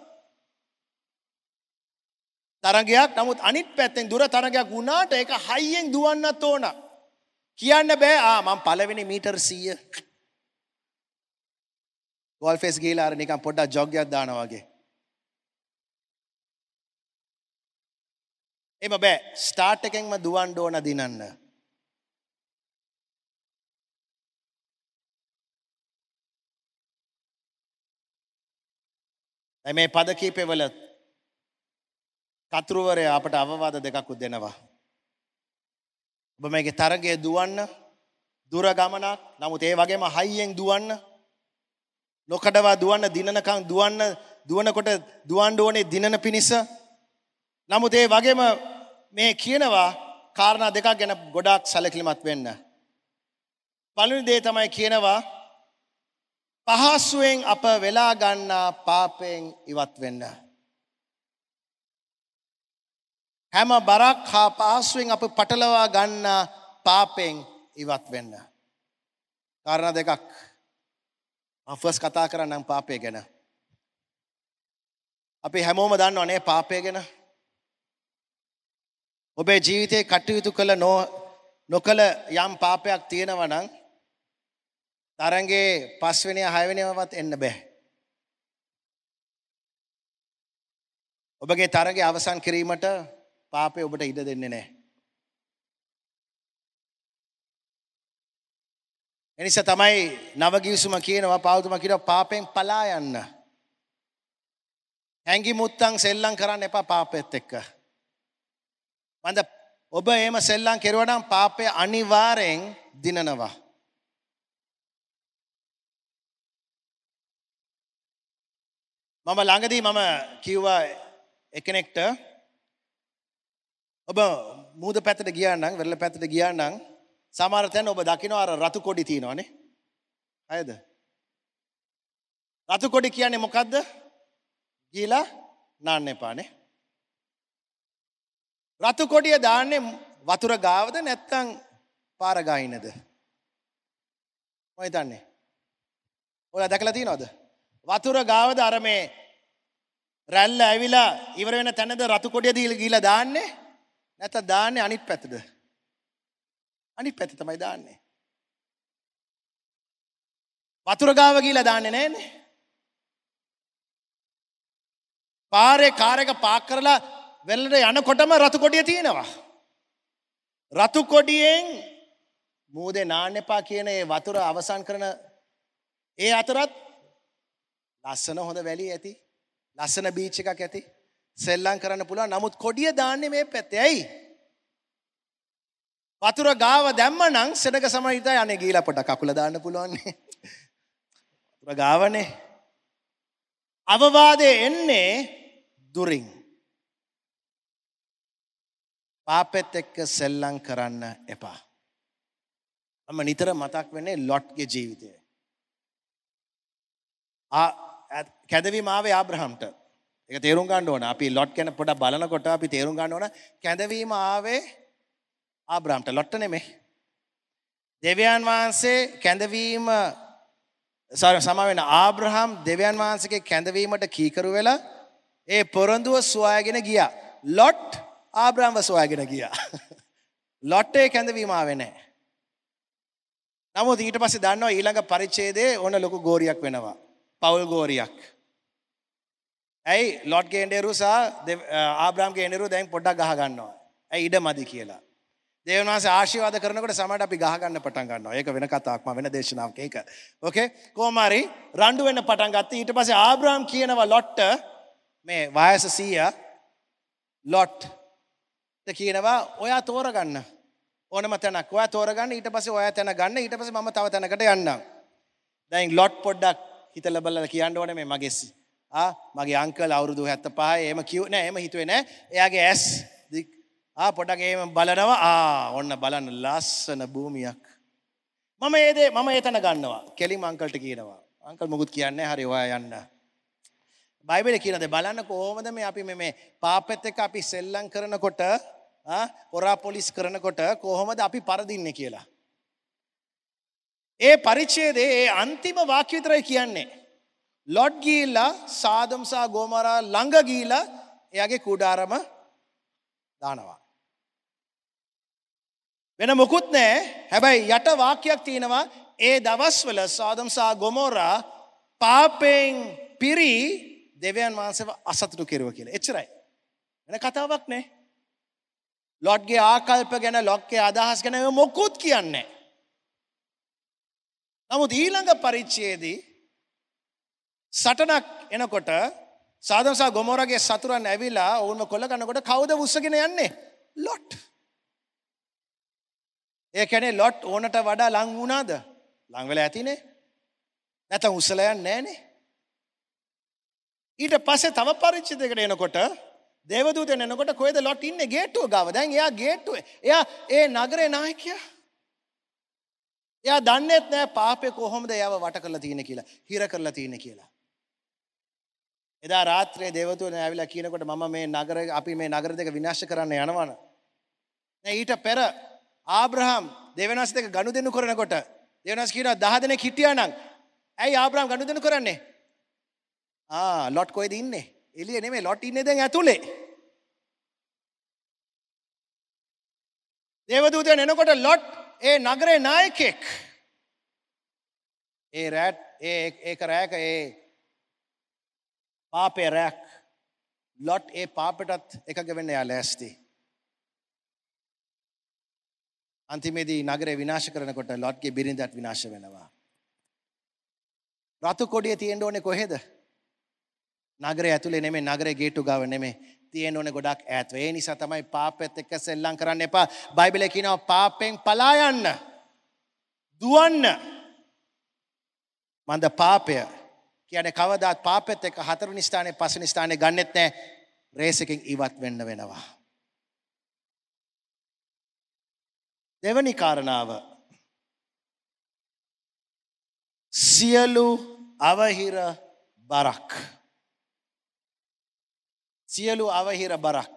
Speaker 3: තරගයක්, නමුත් අනිත් පැත්තෙන් දුර තරගයක් වුණාට ඒක හයියෙන් දුවන්නත් ඕන. කියන්න බෑ ආ මම පළවෙනි මීටර සීය ගෝල්ෆෙස් ගිහලා අර නිකන් පොඩ්ඩක් ජොග් එකක් දානවා වගේ. එම බෑ ස්ටාර්ට් එකෙන්ම දුවන්න ඕන දිනන්න. මේ පද කීපේ වල කතුරුවරයා අපට අවවාද දෙකක් දෙනවා. ඔබ මේකේ තරගයේ දුවන්න දුර ගමනක්, නමුත් ඒ වගේම හයියෙන් දුවන්න, නොකඩවා දුවන්න, දිනනකම් දුවන්න, දුවනකොට දුවන්න ඕනේ දිනන පිණිස. නමුත් ඒ වගේම මේ කියනවා කාරණා දෙකක් ගැන ගොඩාක් සැලකිලිමත් වෙන්න. පළවෙනි දේ තමයි කියනවා පහසුවෙන් අප වෙලා ගන්නා පාපයෙන් ඉවත් වෙන්න. හැම බරක් හා පහසුවෙන් අප පටලවා ගන්නා පාපයෙන් ඉවත් වෙන්න. කාරණා දෙකක්. මම ෆස්ට් කතා කරන්නම් පාපය ගැන. අපි හැමෝම දන්නවනේ පාපය ගැන. ඔබේ ජීවිතේ කටයුතු කළ නොකළ යම් පාපයක් තියෙනවා නම් තරංගේ පස්වෙනි හයවෙනිවවත් එන්න බෑ. ඔබගේ තරගය අවසන් කිරීමට පාපය ඔබට ඉඩ දෙන්නේ නැහැ. එනිසා තමයි නවගිවිසුම කියනවා, පාවුතුමා කියනවා පාපෙන් පලා යන්න. හැංගි මුත්තන් සෙල්ලම් කරන්න එපා පාපෙත් එක්ක. මන්ද ඔබ එහෙම සෙල්ලම් කෙරුවා නම් පාපය අනිවාර්යෙන් දිනනවා. මම ළඟදී මම කිව්වා එක්කෙනෙක්ට ඔබ මූද පැත්තට ගියා නම්, වෙරළ පැත්තට ගියා නම් සමහර තැන ඔබ දකිනවා අර රතු කොඩි තියෙනවානේ. හරිද? රතු කොඩි කියන්නේ මොකද්ද? ගිහලා නාන්න එපානේ. රතු කොඩිය දාන්නේ වතුර ගාවද නැත්නම් පාර ගායිනද? මොකද දන්නේ? ඔයාලා දැකලා තියෙනවද? වතුර ගාවද අර මේ රැල්ල ඇවිලා ඉවර වෙන තැනද රතු කොඩිය දීලා ගිහලා දාන්නේ? නැත්නම් දාන්නේ අනිත් පැත්තද? අනිත් පැත්ත තමයි දාන්නේ. වතුර ගාව ගිහලා දාන්නේ නැන්නේ. පාරේ කාර් එක පාක් කරලා වෙල්ලට යනකොටම රතු කොඩිය තියෙනවා. රතු කොඩියෙන් මූදේ නාන්න එපා කියන ඒ වතුර අවසන් කරන ඒ අතරත් ලස්සන හොඳ වැලි ඇති, ලස්සන බීච් එකක් ඇති, සෙල්ලම් කරන්න පුළුවන්. නමුත් කොඩිය දාන්නේ මේ පැත්තේ. ඇයි? වතුර ගාව දැම්ම නම් සෙනග සමහිත යන්නේ ගිහලා පොඩක් අකුල දාන්න පුළුවන් නේ. වතුර ගාවනේ. අවවාදේ එන්නේ දුරින්. පාපෙත් එක්ක සෙල්ලම් කරන්න එපා. මම නිතර මතක් වෙන්නේ ලොට්ගේ ජීවිතය. ආ කැඳවීම ආවේ ආබ්‍රහම්ට. ඒක තේරුම් ගන්න ඕන. අපි ලොට් ගැන පොඩක් බලනකොට අපි තේරුම් ගන්න ඕන කැඳවීම ආවේ ආබ්‍රහම්ට, ලොට්ට නෙමෙයි. දෙවියන් වහන්සේ කැඳවීම සාර සමා වෙන ආබ්‍රහම් දෙවියන් වහන්සේගේ කැඳවීමට කීකරු වෙලා ඒ පොරොන්දුව සොයාගෙන ගියා. ලොට් ආබ්‍රහම්ව සොයාගෙන ගියා. ලොට්ටේ කැඳවීම ආවේ නැහැ. නමුත් ඊට පස්සේ දන්නවා ඊළඟ පරිච්ඡේදයේ ඕන ලොකු ගෝරියක් වෙනවා. පවුල් ගෝරියක්. ඇයි ලොට්ගේ එඬරු සහ ආබ්‍රහම්ගේ එඬරු දැන් පොඩ්ඩක් ගහ ගන්නවා. ඇයි ඉඩ මදි කියලා. දෙවියන් වහන්සේ ආශිර්වාද කරනකොට සමහරට අපි ගහ ගන්න පටන් ගන්නවා. ඒක වෙන කතාවක්. මම වෙන දේශනාවක ඒක. ඕකේ. කොහොම හරි රණ්ඩු වෙන්න පටන් ගත්තා. ඊට පස්සේ ආබ්‍රහම් කියනවා ලොට්ට මේ වයස සීයා ලොට් ට කියනවා ඔයා තෝරගන්න. ඕනම තැනක් ඔයා තෝරගන්න. ඊට පස්සේ ඔයා තැන ගන්න. ඊට පස්සේ මම තව තැනකට යන්නම්. දැන් ලොට් පොඩ්ඩක් හිතලා බලලා කියන්න ඕනේ මේ මගේ ආ මගේ අංකල් අවුරුදු හැත්තෑපහයි එහෙම කිව්වේ නෑ. එහෙම හිතුවේ නෑ. එයාගේ ඇස් ආ පොඩක් එහෙම බලනවා. ආ ඔන්න බලන්න ලස්සන භූමියක්. මම ඒ දේ මම එතන ගන්නවා. කෙලිම අංකල්ට කියනවා. අංකල් මොකුත් කියන්නේ හරි ඔයා යන්න. බයිබලේ කියන දේ බලන්න කොහොමද මේ අපි මේ මේ පාපෙත් එක්ක අපි සෙල්ලම් කරනකොට ආ හොරා පොලිස් කරනකොට කොහොමද අපි පරදින්නේ කියලා. ඒ පරිච්ඡේදයේ ඒ අන්තිම වාක්‍ය විතරයි කියන්නේ. ලොට් ගිහිල්ලා සාදම් සහ ගෝමරා ළඟ ගිහිල්ලා එයාගේ කුඩාරම දානවා. වෙන මොකුත් නැහැ. හැබැයි යට වාක්‍යයක් තියෙනවා ඒ දවස්වල සාදම් සහ ගොමෝරා පාපෙන් පිරි දෙවියන් වහන්සේව අසතුටු කෙරුවා කියලා. එච්චරයි. වෙන කතාවක් නැහැ. ලොට්ගේ ආකල්ප ගැන ලොට්ගේ අදහස් ගැන මොකුත් කියන්නේ නැහැ. නමුත් ඊළඟ පරිච්ඡේදයේ සටනක් එනකොට සාදම් සහ ගොමෝරාගේ සතුරන් ඇවිලා වුන්ව කොල්ල ගන්නකොට කවුද උස්සගෙන යන්නේ? ලොට්. ඒ කියන්නේ ලොට් ඕනට වඩා ලං වුණාද? ලං වෙලා ඇතිනේ. නැත්නම් උස්සලා යන්නේ නැහනේ. ඊට පස්සේ තව පරිච්ඡේදයකට එනකොට දේවදූතයන් එනකොට කොහෙද ලොට් ඉන්නේ? ගේට්ටුව ගාව. දැන් එයා ගේට්ටුවේ. එයා ඒ නගරේ නායකයා. එයා දන්නේත් නැහැ පාපේ කොහොමද එයාව වට කරලා තියෙන්නේ කියලා, හිර කරලා තියෙන්නේ කියලා. එදා රාත්‍රියේ දේවදූතයන් ඇවිල්ලා කියනකොට මම මේ නගර අපි මේ නගර දෙක විනාශ කරන්න යනවන. දැන් ඊට පෙර ආබ්‍රහම් දෙවියන්ස් දෙක ගනුදෙනු කරනකොට දෙවියන්ස් කියනවා දහ දෙනෙක් හිටියා නම් ඇයි ආබ්‍රහම් ගනුදෙනු කරන්නේ? ආ ලොට් කොහෙද ඉන්නේ? එළිය නෙමෙයි ලොට් ඉන්නේ දැන් ඇතුලේ. දේවදූතයන් එනකොට ලොට් ඒ නගරේ නායකෙක්. ඒ රැට් ඒ ඒක රැක ඒ පාපේ රැක් ලොට් ඒ පාපටත් එකග වෙන්න යා ලෑස්ති. අන්තිමේදී නගරේ විනාශ කරනකොට ලොට්ගේ බිරිඳත් විනාශ වෙනවා. රතු කොඩිය තියෙන්න ඕනේ කොහෙද? නගරේ ඇතුලේ නෙමෙයි, නගරේ ගේට්ටු ගාව නෙමෙයි. තියෙන්න ඕනේ ගොඩක් ඈත. ඒ නිසා තමයි පාපෙත් එක්ක සෙල්ලම් කරන්න එපා. බයිබලයේ කියනවා පාපෙන් පලා යන්න. දුවන්න. මන්ද පාපය කියන්නේ කවදාත් පාපෙත් එක්ක හතරවෙනි ස්ථානේ පස්වෙනි ස්ථානේ ගන්නෙත් නැහැ. රේස් එකෙන් ඉවත් වෙන්න වෙනවා. දෙවැනි කාරණාව සියලු අවහිර බරක්. සියලු අවහිර බරක්.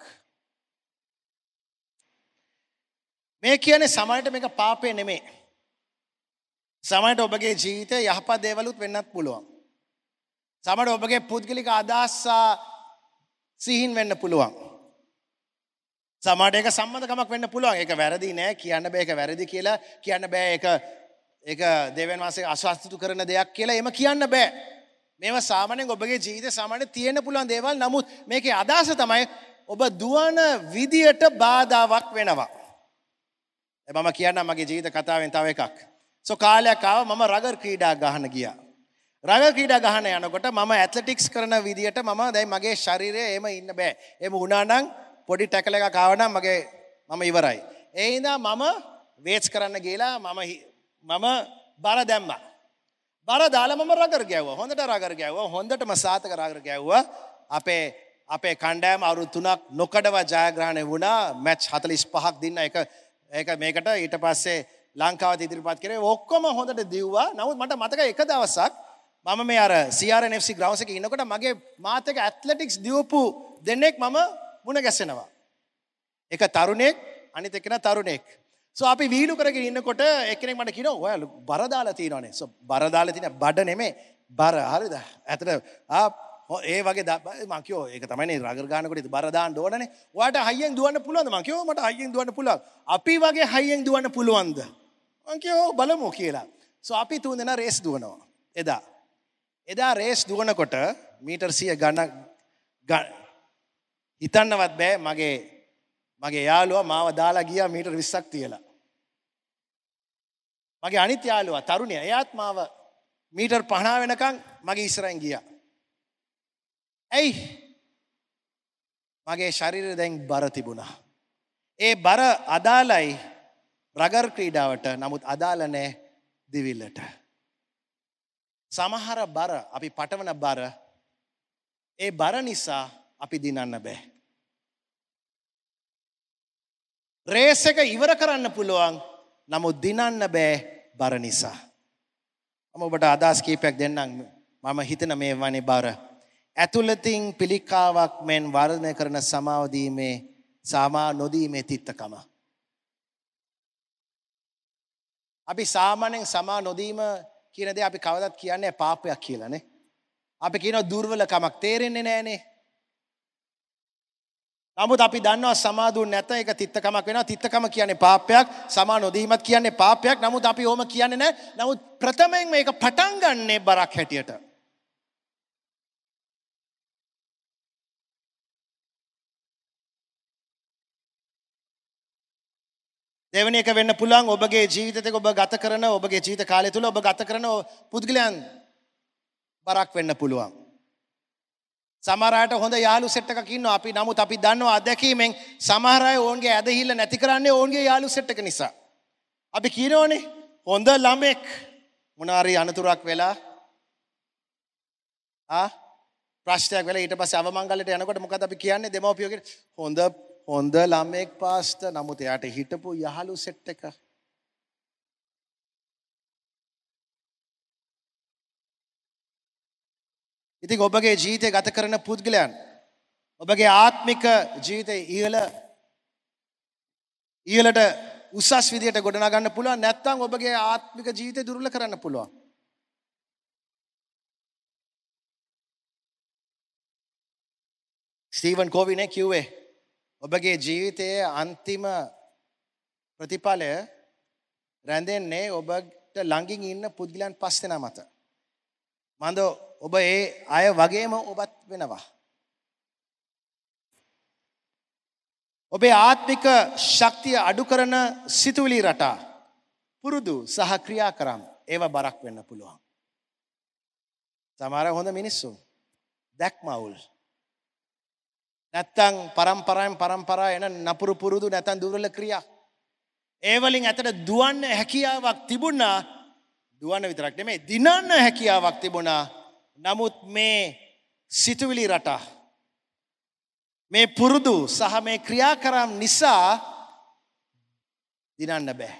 Speaker 3: මේ කියන්නේ සමහරට මේක පාපේ නෙමෙයි. සමහරට ඔබගේ ජීවිතේ යහපත් දේවලුත් වෙන්නත් පුළුවන්. සමහරට ඔබගේ පුද්ගලික අදහස් සිහින් වෙන්න පුළුවන්. සමහරට ඒක සම්මතකමක් වෙන්න පුළුවන්. ඒක වැරදි නෑ කියන්න බෑ. ඒක වැරදි කියලා කියන්න බෑ. ඒක ඒක දෙවියන් වහන්සේ අසස්තුතු කරන දෙයක් කියලා එහෙම කියන්න බෑ. මේවා සාමාන්‍යයෙන් ඔබගේ ජීවිතේ සාමාන්‍ය තියෙන්න පුළුවන් දේවල්. නමුත් මේකේ අදහස තමයි ඔබ දුවන විදියට බාධාවක් වෙනවා. මම කියන්නම් මගේ ජීවිත කතාවෙන් තව එකක්. සෝ කාලයක් ආව මම රගර් ක්‍රීඩා ගහන්න ගියා. රගර් ක්‍රීඩා ගහන්න යනකොට මම ඇත්ලටික්ස් කරන විදියට මම දැන් මගේ ශරීරය එහෙම ඉන්න බෑ. එහෙම වුණා නම් පොඩි ටැකල් එකක් ආව නම් මගේ මම ඉවරයි. ඒ හින්දා මම වේට්ස් කරන්න ගිහලා මම මම බර දැම්මා. බර දාලා මම රගර් ගැව්වා. හොඳට රගර් ගැව්වා. හොඳටම සාතක රගර් ගැව්වා. අපේ අපේ කණ්ඩායම අවුරුදු තුනක් නොකඩව ජයග්‍රහණය වුණා. මැච් හතළිස් පහක් දින්න එක ඒක මේකට ඊට පස්සේ ලංකාවත් ඉදිරිපත් කරේ. ඔක්කොම හොඳට දිව්වා. නමුත් මට මතකයි එක දවසක් මම මේ අර C R N F C grounds එකේ ඉන්නකොට මගේ මාත් එක්ක ඇත්ලටික්ස් දිවපු දෙන්නෙක් මම මුණ ගැසෙනවා. එක තරුණෙක් අනිත් එක්කෙනා තරුණෙක්. සෝ අපි වීලු කරගෙන ඉන්නකොට එක්කෙනෙක් මට කියනවා ඔයා බර දාලා තියෙනවනේ. සෝ බර දාලා තියෙන බඩ නෙමෙයි බර. හරිද? ඇත්තට ආ ඒ වගේ මං කිව්වා ඒක තමයිනේ රගර් ගන්නකොට බර දාන්න ඕනනේ. ඔයාට හයියෙන් දුවන්න පුළුවන්ද? මං කිව්වා මට හයියෙන් දුවන්න පුළුවන්. අපි වගේ හයියෙන් දුවන්න පුළුවන්ද? මං කිව්වා බලමු කියලා. සෝ අපි තුන් දෙනා රේස් දුවනවා. එදා එදා රේස් දුවනකොට මීටර් සිය ගණන් හිතන්නවත් බෑ මගේ මගේ යාළුවා මාව දාලා ගියා මීටර් විස්සක් තියලා. මගේ අනිත් යාළුවා තරුණයා එයාත් මාව මීටර් පනහ වෙනකන් මගේ ඉස්සරහින් ගියා. ඇයි? මගේ ශරීරය දැන් බර තිබුණා. ඒ බර අදාළයි රගර් ක්‍රීඩාවට. නමුත් අදාළ නැහැ දිවිල්ලට. සමහර බර අපි පටවන බර ඒ බර නිසා අපි දිනන්න බෑ. රේස් එක ඉවර කරන්න පුළුවන්. නමුත් දිනන්න බෑ බර නිසා. මම ඔබට අදහස් කීපයක් දෙන්නම්. මම හිතන මේ වනේ බර ඇතුළතින් පිළිකාවක් මෙන් වර්ධනය කරන සමාව දීමේ සමා නොදීමේ තිත්තකම. අපි සාමාන්‍යයෙන් සමා නොදීම කියන දේ අපි කවදත් කියන්නේ පාපයක් කියලානේ. අපි කියනවා දුර්වලකමක් තේරෙන්නේ නැහනේ. නමුත් අපි දන්නවා සමාදුන් නැත ඒක තිත්තකමක් වෙනවා. තිත්තකම කියන්නේ පාපයක්, සමා නොදීමත් කියන්නේ පාපයක්. නමුත් අපි ඕම කියන්නේ නැහැ. නමුත් ප්‍රථමයෙන් මේක පටන් ගන්නේ බරක් හැටියට. දෙවෙනි එක වෙන්න පුළුවන් ඔබගේ ජීවිතයක ඔබ ගත කරන ඔබගේ ජීවිත කාලය තුල ඔබ ගත කරන පුද්ගලයන් බරක් වෙන්න පුළුවන්. සමහර අයට හොඳ යාළු සෙට් එකක් ඉන්නවා අපි නමුත් අපි දන්නවා අත්දැකීමෙන් සමහර අය ඕන්ගේ ඇදහිල්ල නැති කරන්නේ ඕන්ගේ යාළු සෙට් එක නිසා. අපි කියනෝනේ හොඳ ළමෙක් මොනාරි අනතුරක් වෙලා ආ ප්‍රශ්නයක් වෙලා ඊට පස්සේ අවමංගලයට යනකොට මොකද අපි කියන්නේ දෙමව්පියෝ කියන හොඳ හොඳ ළමෙක් පාස්ට නමුත් එයාට හිටපු යහළු සෙට් එක ඉතින් ඔබගේ ජීවිතය ගත කරන පුද්ගලයන් ඔබගේ ආත්මික ජීවිතය ඉහළ ඉහළට උසස් විදියට ගොඩනගා ගන්න පුළුවන් නැත්නම් ඔබගේ ආත්මික ජීවිතය දුර්වල කරන්න පුළුවන්. ස්ටීවන් කෝවිනේ කිව්වේ ඔබගේ ජීවිතයේ අන්තිම ප්‍රතිඵලය රැඳෙන්නේ ඔබට ළඟින් ඉන්න පුද්ගලයන් පස් දෙනා මත. මන්ද ඔබ ඒ අය වගේම ඔබත් වෙනවා. ඔබේ ආත්මික ශක්තිය අඩු කරන සිතුවිලි රටා පුරුදු සහ ක්‍රියාකරම් ඒව බරක් වෙන්න පුළුවන්. සමහර හොඳ මිනිස්සු දැක්මවුල් නැත්තම් පරම්පරාවෙන් පරම්පරා එන නපුරු පුරුදු නැත්තම් දුර්වල ක්‍රියා ඒ වලින් ඇතට දුවන්න හැකියාවක් තිබුණා. දුවන්න විතරක් නෙමෙයි දිනන්න හැකියාවක් තිබුණා. නමුත් මේ සිතුවිලි රටා මේ පුරුදු සහ මේ ක්‍රියාකරම් නිසා දිනන්න බෑ.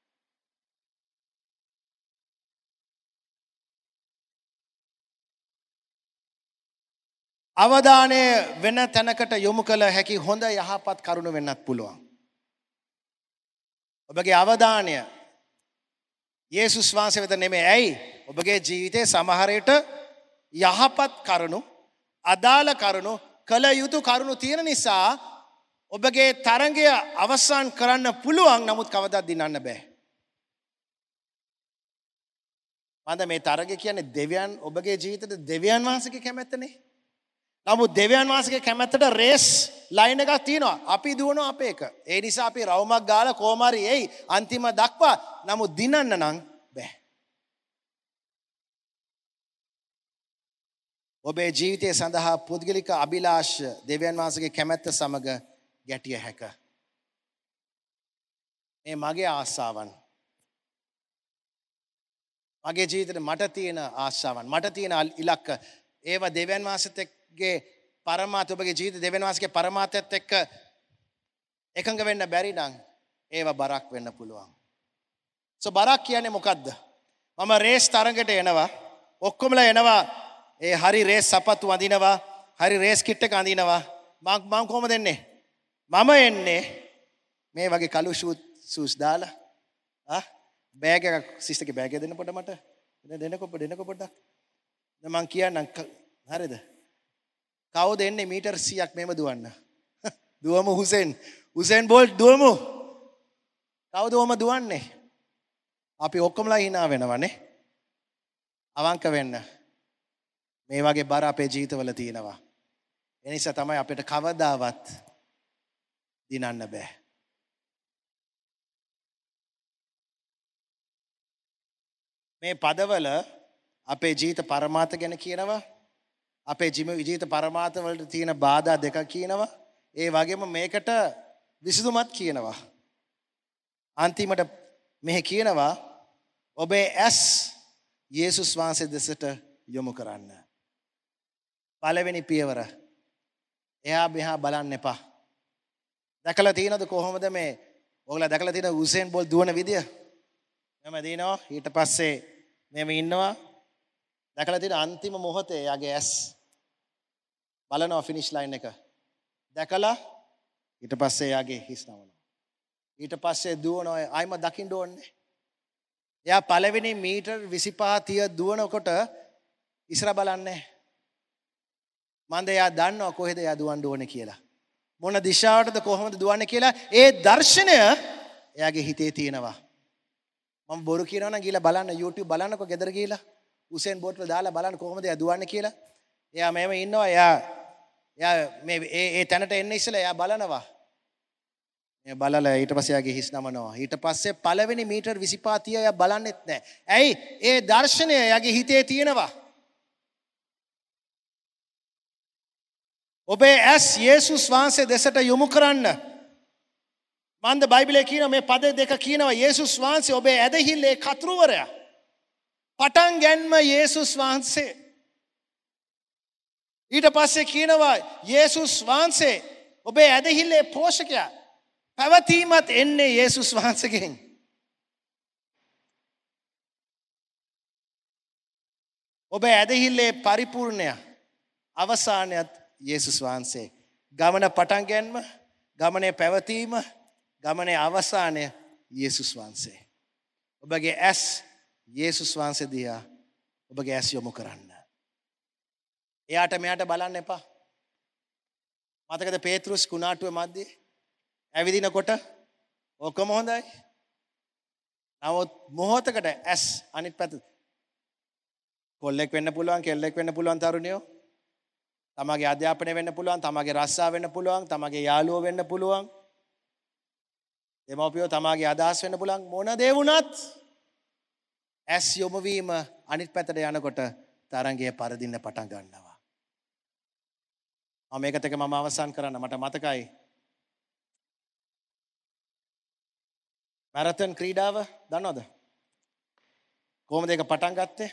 Speaker 3: අවධානය වෙන තැනකට යොමු කළ හැකි හොඳ යහපත් කරුණු වෙන්නත් පුළුවන්. ඔබගේ අවධානය යේසුස් වහන්සේ වෙත නෙමෙයි. ඇයි? ඔබගේ ජීවිතේ සමහර විට යහපත් කරුණු, අදාළ කරුණු, කළ යුතු කරුණු තියෙන නිසා ඔබගේ තරඟය අවසන් කරන්න පුළුවන්. නමුත් කවදාවත් දිනන්න බෑ. මන්ද මේ තරඟය කියන්නේ දෙවියන් ඔබගේ ජීවිතේ දෙවියන් වහන්සේගේ කැමැත්තනේ. නමුත් දෙවියන් වහන්සේගේ කැමැත්තට රේස් ලයින් එකක් තියෙනවා. අපි දුවනවා අපේ එක. ඒ නිසා අපි රවුමක් ගාලා කොමාරි එයි අන්තිම දක්වා. නමුත් දිනන්න නම් බෑ. ඔබේ ජීවිතය සඳහා පුද්ගලික අභිලාෂ දෙවියන් වහන්සේගේ කැමැත්ත සමග ගැටිය හැක. මේ මගේ ආසාවන්. මගේ ජීවිතේ මට තියෙන ආශාවන්, මට තියෙන ඉලක්ක ඒවා දෙවියන් වහන්සේත් ගේ පරමාර්ථ ඔබගේ ජීවිත දෙවියන් වහන්සේගේ පරමාර්ථයත් එක්ක එකඟ වෙන්න බැරි නම් ඒවා බරක් වෙන්න පුළුවන්. සෝ බරක් කියන්නේ මොකද්ද? මම රේස් තරඟට එනවා. ඔක්කොමලා එනවා. ඒ හරි රේස් සපත්තු අඳිනවා. හරි රේස් කිට් එක අඳිනවා. මම මම කොහමද එන්නේ? මම එන්නේ මේ වගේ කළු ෂූස් දාලා ආ බෑග් එකක් සිස්ටර්ගේ බෑග් එක දෙන්න පොඩ මට. දෙන්නකො දෙන්නකො පොඩ්ඩක්. දැන් මං කියන්නම් හරිද? කවුද එන්නේ මීටර් සීයක් මෙහෙම දුවන්න? දුවමු හුසෙන්. හුසෙන් බෝල්ට් දුවමු. කවුද ඔහම දුවන්නේ? අපි ඔක්කොමලා hina වෙනවනේ. අවංක වෙන්න. මේ වගේ බර අපේ ජීවිතවල තියෙනවා. ඒ නිසා තමයි අපිට කවදාවත් දිනන්න බෑ. මේ පදවල අපේ ජීවිත පරමාර්ථ ගැන කියනවා. අපේ ජීවිත පරමාර්ථ වලට තියෙන බාධා දෙකක් කියනවා. ඒ වගේම මේකට විසඳුමක් කියනවා. අන්තිමට මෙහි කියනවා ඔබේ ඇස් යේසුස් වහන්සේ දෙසට යොමු කරන්න. පළවෙනි පියවර. එහා මෙහා බලන්න එපා. දැකලා තියෙනවද කොහොමද මේ ඔයගොල්ලෝ දැකලා තියෙන උසේන් බෝල් දුවන විදිය? මම දිනනවා ඊට පස්සේ මෙහෙම ඉන්නවා. දැකලා තියෙන අන්තිම මොහොතේ යාගේ ඇස් බලනවා ෆිනිෂ් ලයින් එක. දැකලා ඊට පස්සේ යාගේ හිස් නමනවා. ඊට පස්සේ දුවනවා ආයිම දකින්න ඕනේ. එයා පළවෙනි මීටර් විසිපහ තිය දුවනකොට ඉස්සර බලන්නේ. මන්ද එයා දන්නවා කොහෙද එයා දුවන්න ඕනේ කියලා. මොන දිශාවටද කොහොමද දුවන්නේ කියලා ඒ දර්ශනය එයාගේ හිතේ තියෙනවා. මම බොරු කියනවා නම් ගිහලා බලන්න YouTube බලන්නකෝ ගෙදර ගිහලා උසෙන් බෝට් වල දාලා බලන්න කොහොමද එයා දුවන්නේ කියලා. එයා මෙහෙම ඉන්නවා එයා එයා මේ ඒ ඒ තැනට එන්න ඉස්සෙල්ලා එයා බලනවා. මේ බලලා ඊට පස්සේ එයාගේ හිස් නමනවා. ඊට පස්සේ පළවෙනි මීටර් විසිපහ තිය එයා බලන්නෙත් නැහැ. ඇයි? ඒ දර්ශනය එයාගේ හිතේ තියෙනවා. ඔබේ ඇස් යේසුස් වහන්සේ දෙසට යොමු කරන්න. මන්ද බයිබලයේ කියන මේ පද දෙක කියනවා යේසුස් වහන්සේ ඔබේ ඇදහිල්ලේ කතුරුවරයා. පටන් ගැන්ම යේසුස් වහන්සේ. ඊට පස්සේ කියනවා යේසුස් වහන්සේ ඔබේ ඇදහිල්ලේ පෝෂකයා. පැවතීමත් එන්නේ යේසුස් වහන්සේගෙන්. ඔබේ ඇදහිල්ලේ පරිපූර්ණය අවසානයත් යේසුස් වහන්සේ. ගමන පටන් ගැන්ම, ගමනේ පැවතීම, ගමනේ අවසානය යේසුස් වහන්සේ. ඔබගේ ඇස් යේසුස් වහන්සේ දිහා ඔබගේ ඇස් යොමු කරන්න. එයාට මෙයාට බලන්න එපා. මතකද පේතෘස් කුණාටුවේ මැද්දේ ඇවිදිනකොට ඔක්කොම හොඳයි. නමුත් මොහොතකට ඇස් අනිත් පැත්ත කොල්ලෙක් වෙන්න පුළුවන්, කෙල්ලෙක් වෙන්න පුළුවන් තරුණයෝ. තමගේ අධ්‍යාපනය වෙන්න පුළුවන්, තමගේ රස්සාව වෙන්න පුළුවන්, තමගේ යාළුවෝ වෙන්න පුළුවන්. දෙමව්පියෝ තමගේ අදහස් වෙන්න පුළුවන්. මොන දේ වුණත් ඇස් යොමු වීම අනිත් පැත්තට යනකොට තරංගය පරදින්න පටන් ගන්නවා. මම මේකත් එක්ක මම අවසන් කරන්න මට මතකයි. මැරතන් ක්‍රීඩාව දන්නවද? කොහොමද ඒක පටන් ගත්තේ?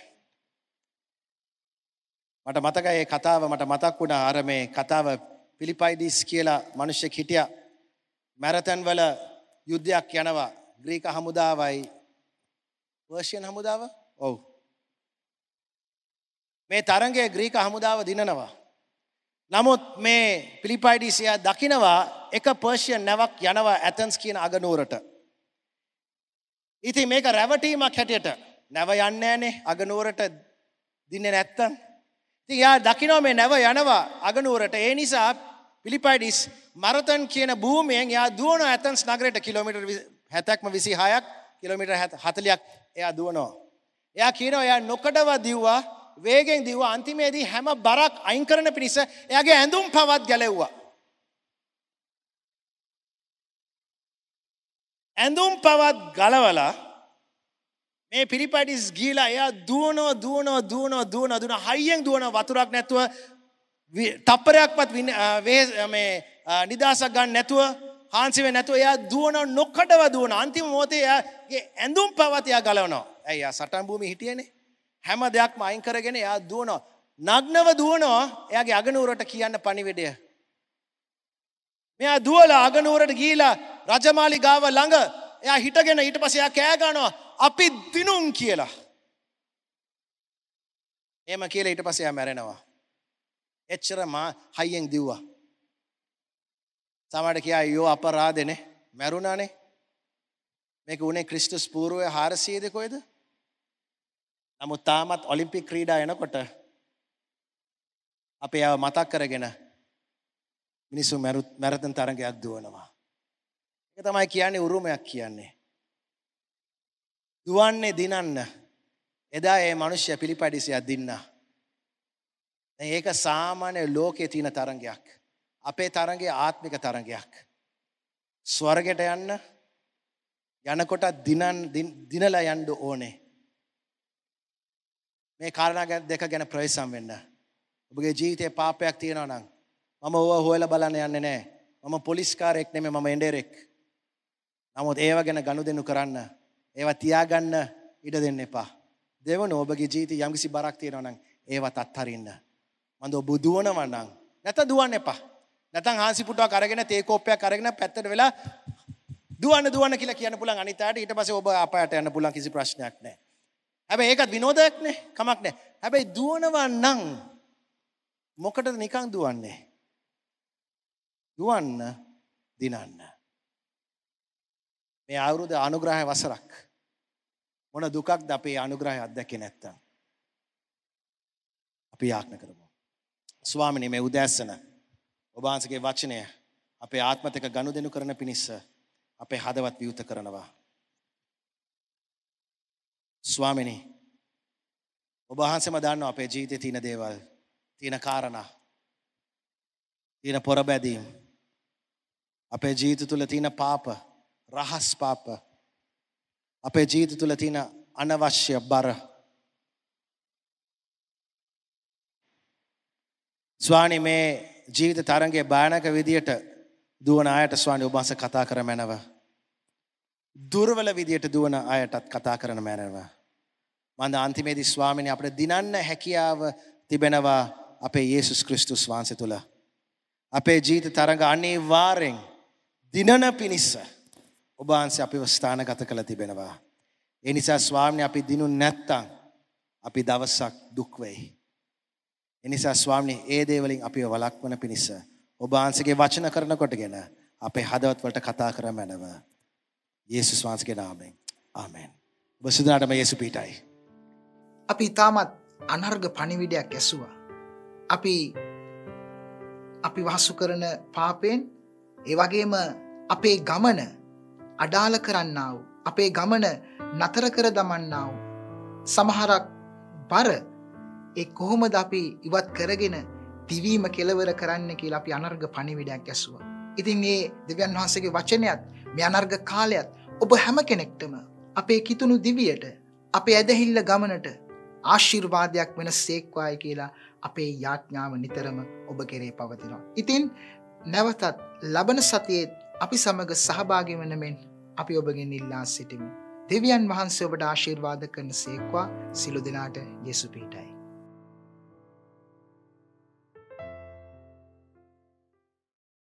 Speaker 3: මට මතකයි ඒ කතාව මට මතක් වුණා. අර මේ කතාව පිලිපයිඩිස් කියලා මිනිහෙක් හිටියා. මැරතන් වල යුද්ධයක් යනවා. ග්‍රීක හමුදාවයි පර්ෂියන් හමුදාව. ඔව්. මේ තරඟයේ ග්‍රීක හමුදාව දිනනවා. නමුත් මේ පිලිපයිඩිස් යා දකිනවා එක පර්ෂියන් නැවක් යනවා ඇතන්ස් කියන අගනුවරට. ඉතින් මේක රැවටීමක් හැටියට නැව යන්නේ නැහනේ අගනුවරට දින්නේ නැත්තම්. ඉතින් යා දකිනවා මේ නැව යනවා අගනුවරට. ඒ නිසා පිලිපයිඩිස් මරතන් කියන භූමියෙන් යා දුවන ඇතන්ස් නගරයට කිලෝමීටර් හැත්තක්ම විසිහයක් කිලෝමීටර් හතළියක් එයා දුවනවා. එයා කියනවා එයා නොකඩව දිව්වා, වේගෙන් දිව්වා. අන්තිමේදී හැම බරක් අයින් කරන පිණිස එයාගේ ඇඳුම් පවත් ගැලෙව්වා. ඇඳුම් පවත් ගලවලා මේ පිලිපයිඩිස් ගිහිලා එයා දුවනවා දුවනවා දුවනවා දුවනවා දුවන හයියෙන් දුවන වතුරක් නැතුව තප්පරයක්වත් මේ නිදාසක් ගන්න නැතුව හාන්සි වෙන්නේ නැතුව එයා දුවන නොකඩව දුවන අන්තිම මොහොතේ එයාගේ ඇඳුම් පවත් එයා ගලවනවා. ඇයි එයා සටන් භූමියේ හිටියේනේ. හැම දෙයක්ම අයින් කරගෙන එයා දුවනවා. නග්නව දුවනවා එයාගේ අගනුවරට කියන්න පණිවිඩය. මෙයා දුවලා අගනුවරට ගිහිලා රජමාලිගාව ළඟ එයා හිටගෙන ඊට පස්සේ එයා කෑ ගන්නවා අපි දිනුම් කියලා. එහෙම කියලා ඊට පස්සේ එයා මැරෙනවා. එච්චර මා හයියෙන් දිව්වා. සමහරට කියා අයියෝ අපරාධනේ මැරුණානේ. මේක උනේ ක්‍රිස්තුස් පූර්වය හාරසියද කොයිද? නමුත් තාමත් ඔලිම්පික් ක්‍රීඩා එනකොට අපි ඒව මතක් කරගෙන මිනිස්සු මැරතන් තරඟයක් දුවනවා. ඒක තමයි කියන්නේ උරුමයක් කියන්නේ. දුවන්නේ දිනන්න. එදා ඒ මිනිස්සයා පිලිපයිඩිසියා දින්නා. දැන් ඒක සාමාන්‍ය ලෝකයේ තියෙන තරඟයක්. අපේ තරඟය ආත්මික තරඟයක්. ස්වර්ගයට යන්න යනකොට දිනන් දිනලා යන්න ඕනේ. මේ කාරණා දෙක ගැන ප්‍රවේශම් වෙන්න. ඔබගේ ජීවිතේ පාපයක් තියෙනවා නම් මම ඕව හොයලා බලන්න යන්නේ නැහැ. මම පොලිස්කාරයෙක් නෙමෙයි මම එඬෙරෙක්. නමුත් ඒව ගැන ගනුදෙනු කරන්න, ඒව තියාගන්න ඉඩ දෙන්න එපා. දෙවනෝ ඔබගේ ජීවිතේ යම්කිසි බරක් තියෙනවා නම් ඒවත් අත්හරින්න. මන්ද ඔබ දුවනවා නම් නැත දුවන්න එපා. නැත්නම් හාන්සි පුටුවක් අරගෙන තේ කෝප්පයක් අරගෙන පැත්තට වෙලා දුවන්න දුවන්න කියලා කියන්න පුළුවන් අනිත් අයට. ඊට පස්සේ ඔබ අපායට යන්න පුළුවන් කිසි ප්‍රශ්නයක් නැහැ. හැබැයි ඒකත් විනෝදයක් නේ, කමක් නැහැ. හැබැයි දුවනවා නම් මොකටද නිකන් දුවන්නේ? දුවන්න දිනන්න. මේ අවුරුද්ද අනුග්‍රහය වසරක්. මොන දුකක්ද අපේ අනුග්‍රහය අත්දැකේ නැත්තම්. අපි යාඥා කරමු. ස්වාමිනේ මේ උදෑසන ඔබ වහන්සේගේ වචනය අපේ ආත්මත් එක්ක ගනුදෙනු කරන පිණිස අපේ හදවත් විවෘත කරනවා. ස්වාමිනේ ඔබ වහන්සේම දන්නවා අපේ ජීවිතේ තියෙන දේවල්, තියෙන කාරණා, තියෙන පොරබැදීම්, අපේ ජීවිත තුළ තියෙන පාප, රහස් පාප, අපේ ජීවිත තුළ තියෙන අනවශ්‍ය බර. ස්වාමී මේ ජීවිත තරංගයේ භයානක විදියට දුවන අයට ස්වාමී ඔබ වහන්සේ කතා කර මැනව. දුර්වල විදියට දුවන අයටත් කතා කරන මැනව. මන්ද අන්තිමේදී ස්වාමීනි අපිට දිනන්න හැකියාව තිබෙනවා අපේ යේසුස් ක්‍රිස්තුස් වහන්සේ තුල. අපේ ජීවිත තරඟ අනිවාර්යෙන් දිනන පිණිස ඔබ වහන්සේ අපිව ස්ථානගත කළ තිබෙනවා. ඒ නිසා ස්වාමීනි අපි දිනුන් නැත්තම් අපි දවසක් දුක් වෙයි. ඒ නිසා ස්වාමීනි ඒ දේවලින් අපිව වළක්වන පිණිස ඔබ වහන්සේගේ වචන කරනකොටගෙන අපේ හදවත් වලට කතා කර මැනව. යේසුස් වහන්සේගේ නාමයෙන් ආමෙන්. ඔබ සිතනටම යේසු පීඨයි.
Speaker 1: අපි තාමත් අනර්ග පණිවිඩයක් ඇසුවා. අපි අපි වහසු කරන පාපයෙන් ඒ වගේම අපේ ගමන අඩාල කරන්නා වූ අපේ ගමන නතර කර දමන්නා වූ සමහරක් බර ඒ කොහොමද අපි ඉවත් කරගෙන දිවීම කෙලවර කරන්න කියලා අපි අනර්ග පණිවිඩයක් ඇසුවා. ඉතින් මේ දෙවියන් වහන්සේගේ වචනයත් මේ අනර්ග කාලයත් ඔබ හැම කෙනෙක්ටම අපේ කිතුණු දිවියට අපේ ඇදහිල්ල ගමනට ආශිර්වාදයක් වෙන සේක්වායි කියලා අපේ යාඥාව නිතරම ඔබ කෙරේ පවතිනවා. ඉතින් නැවතත් ලබන සතියේ අපි සමග සහභාගී වන මෙන් අපි ඔබගෙන් ඉල්ලා සිටිමු. දෙවියන් වහන්සේ ඔබට ආශිර්වාද කරන සේක්වා. සිළු දිනාට යේසු පීඨයි.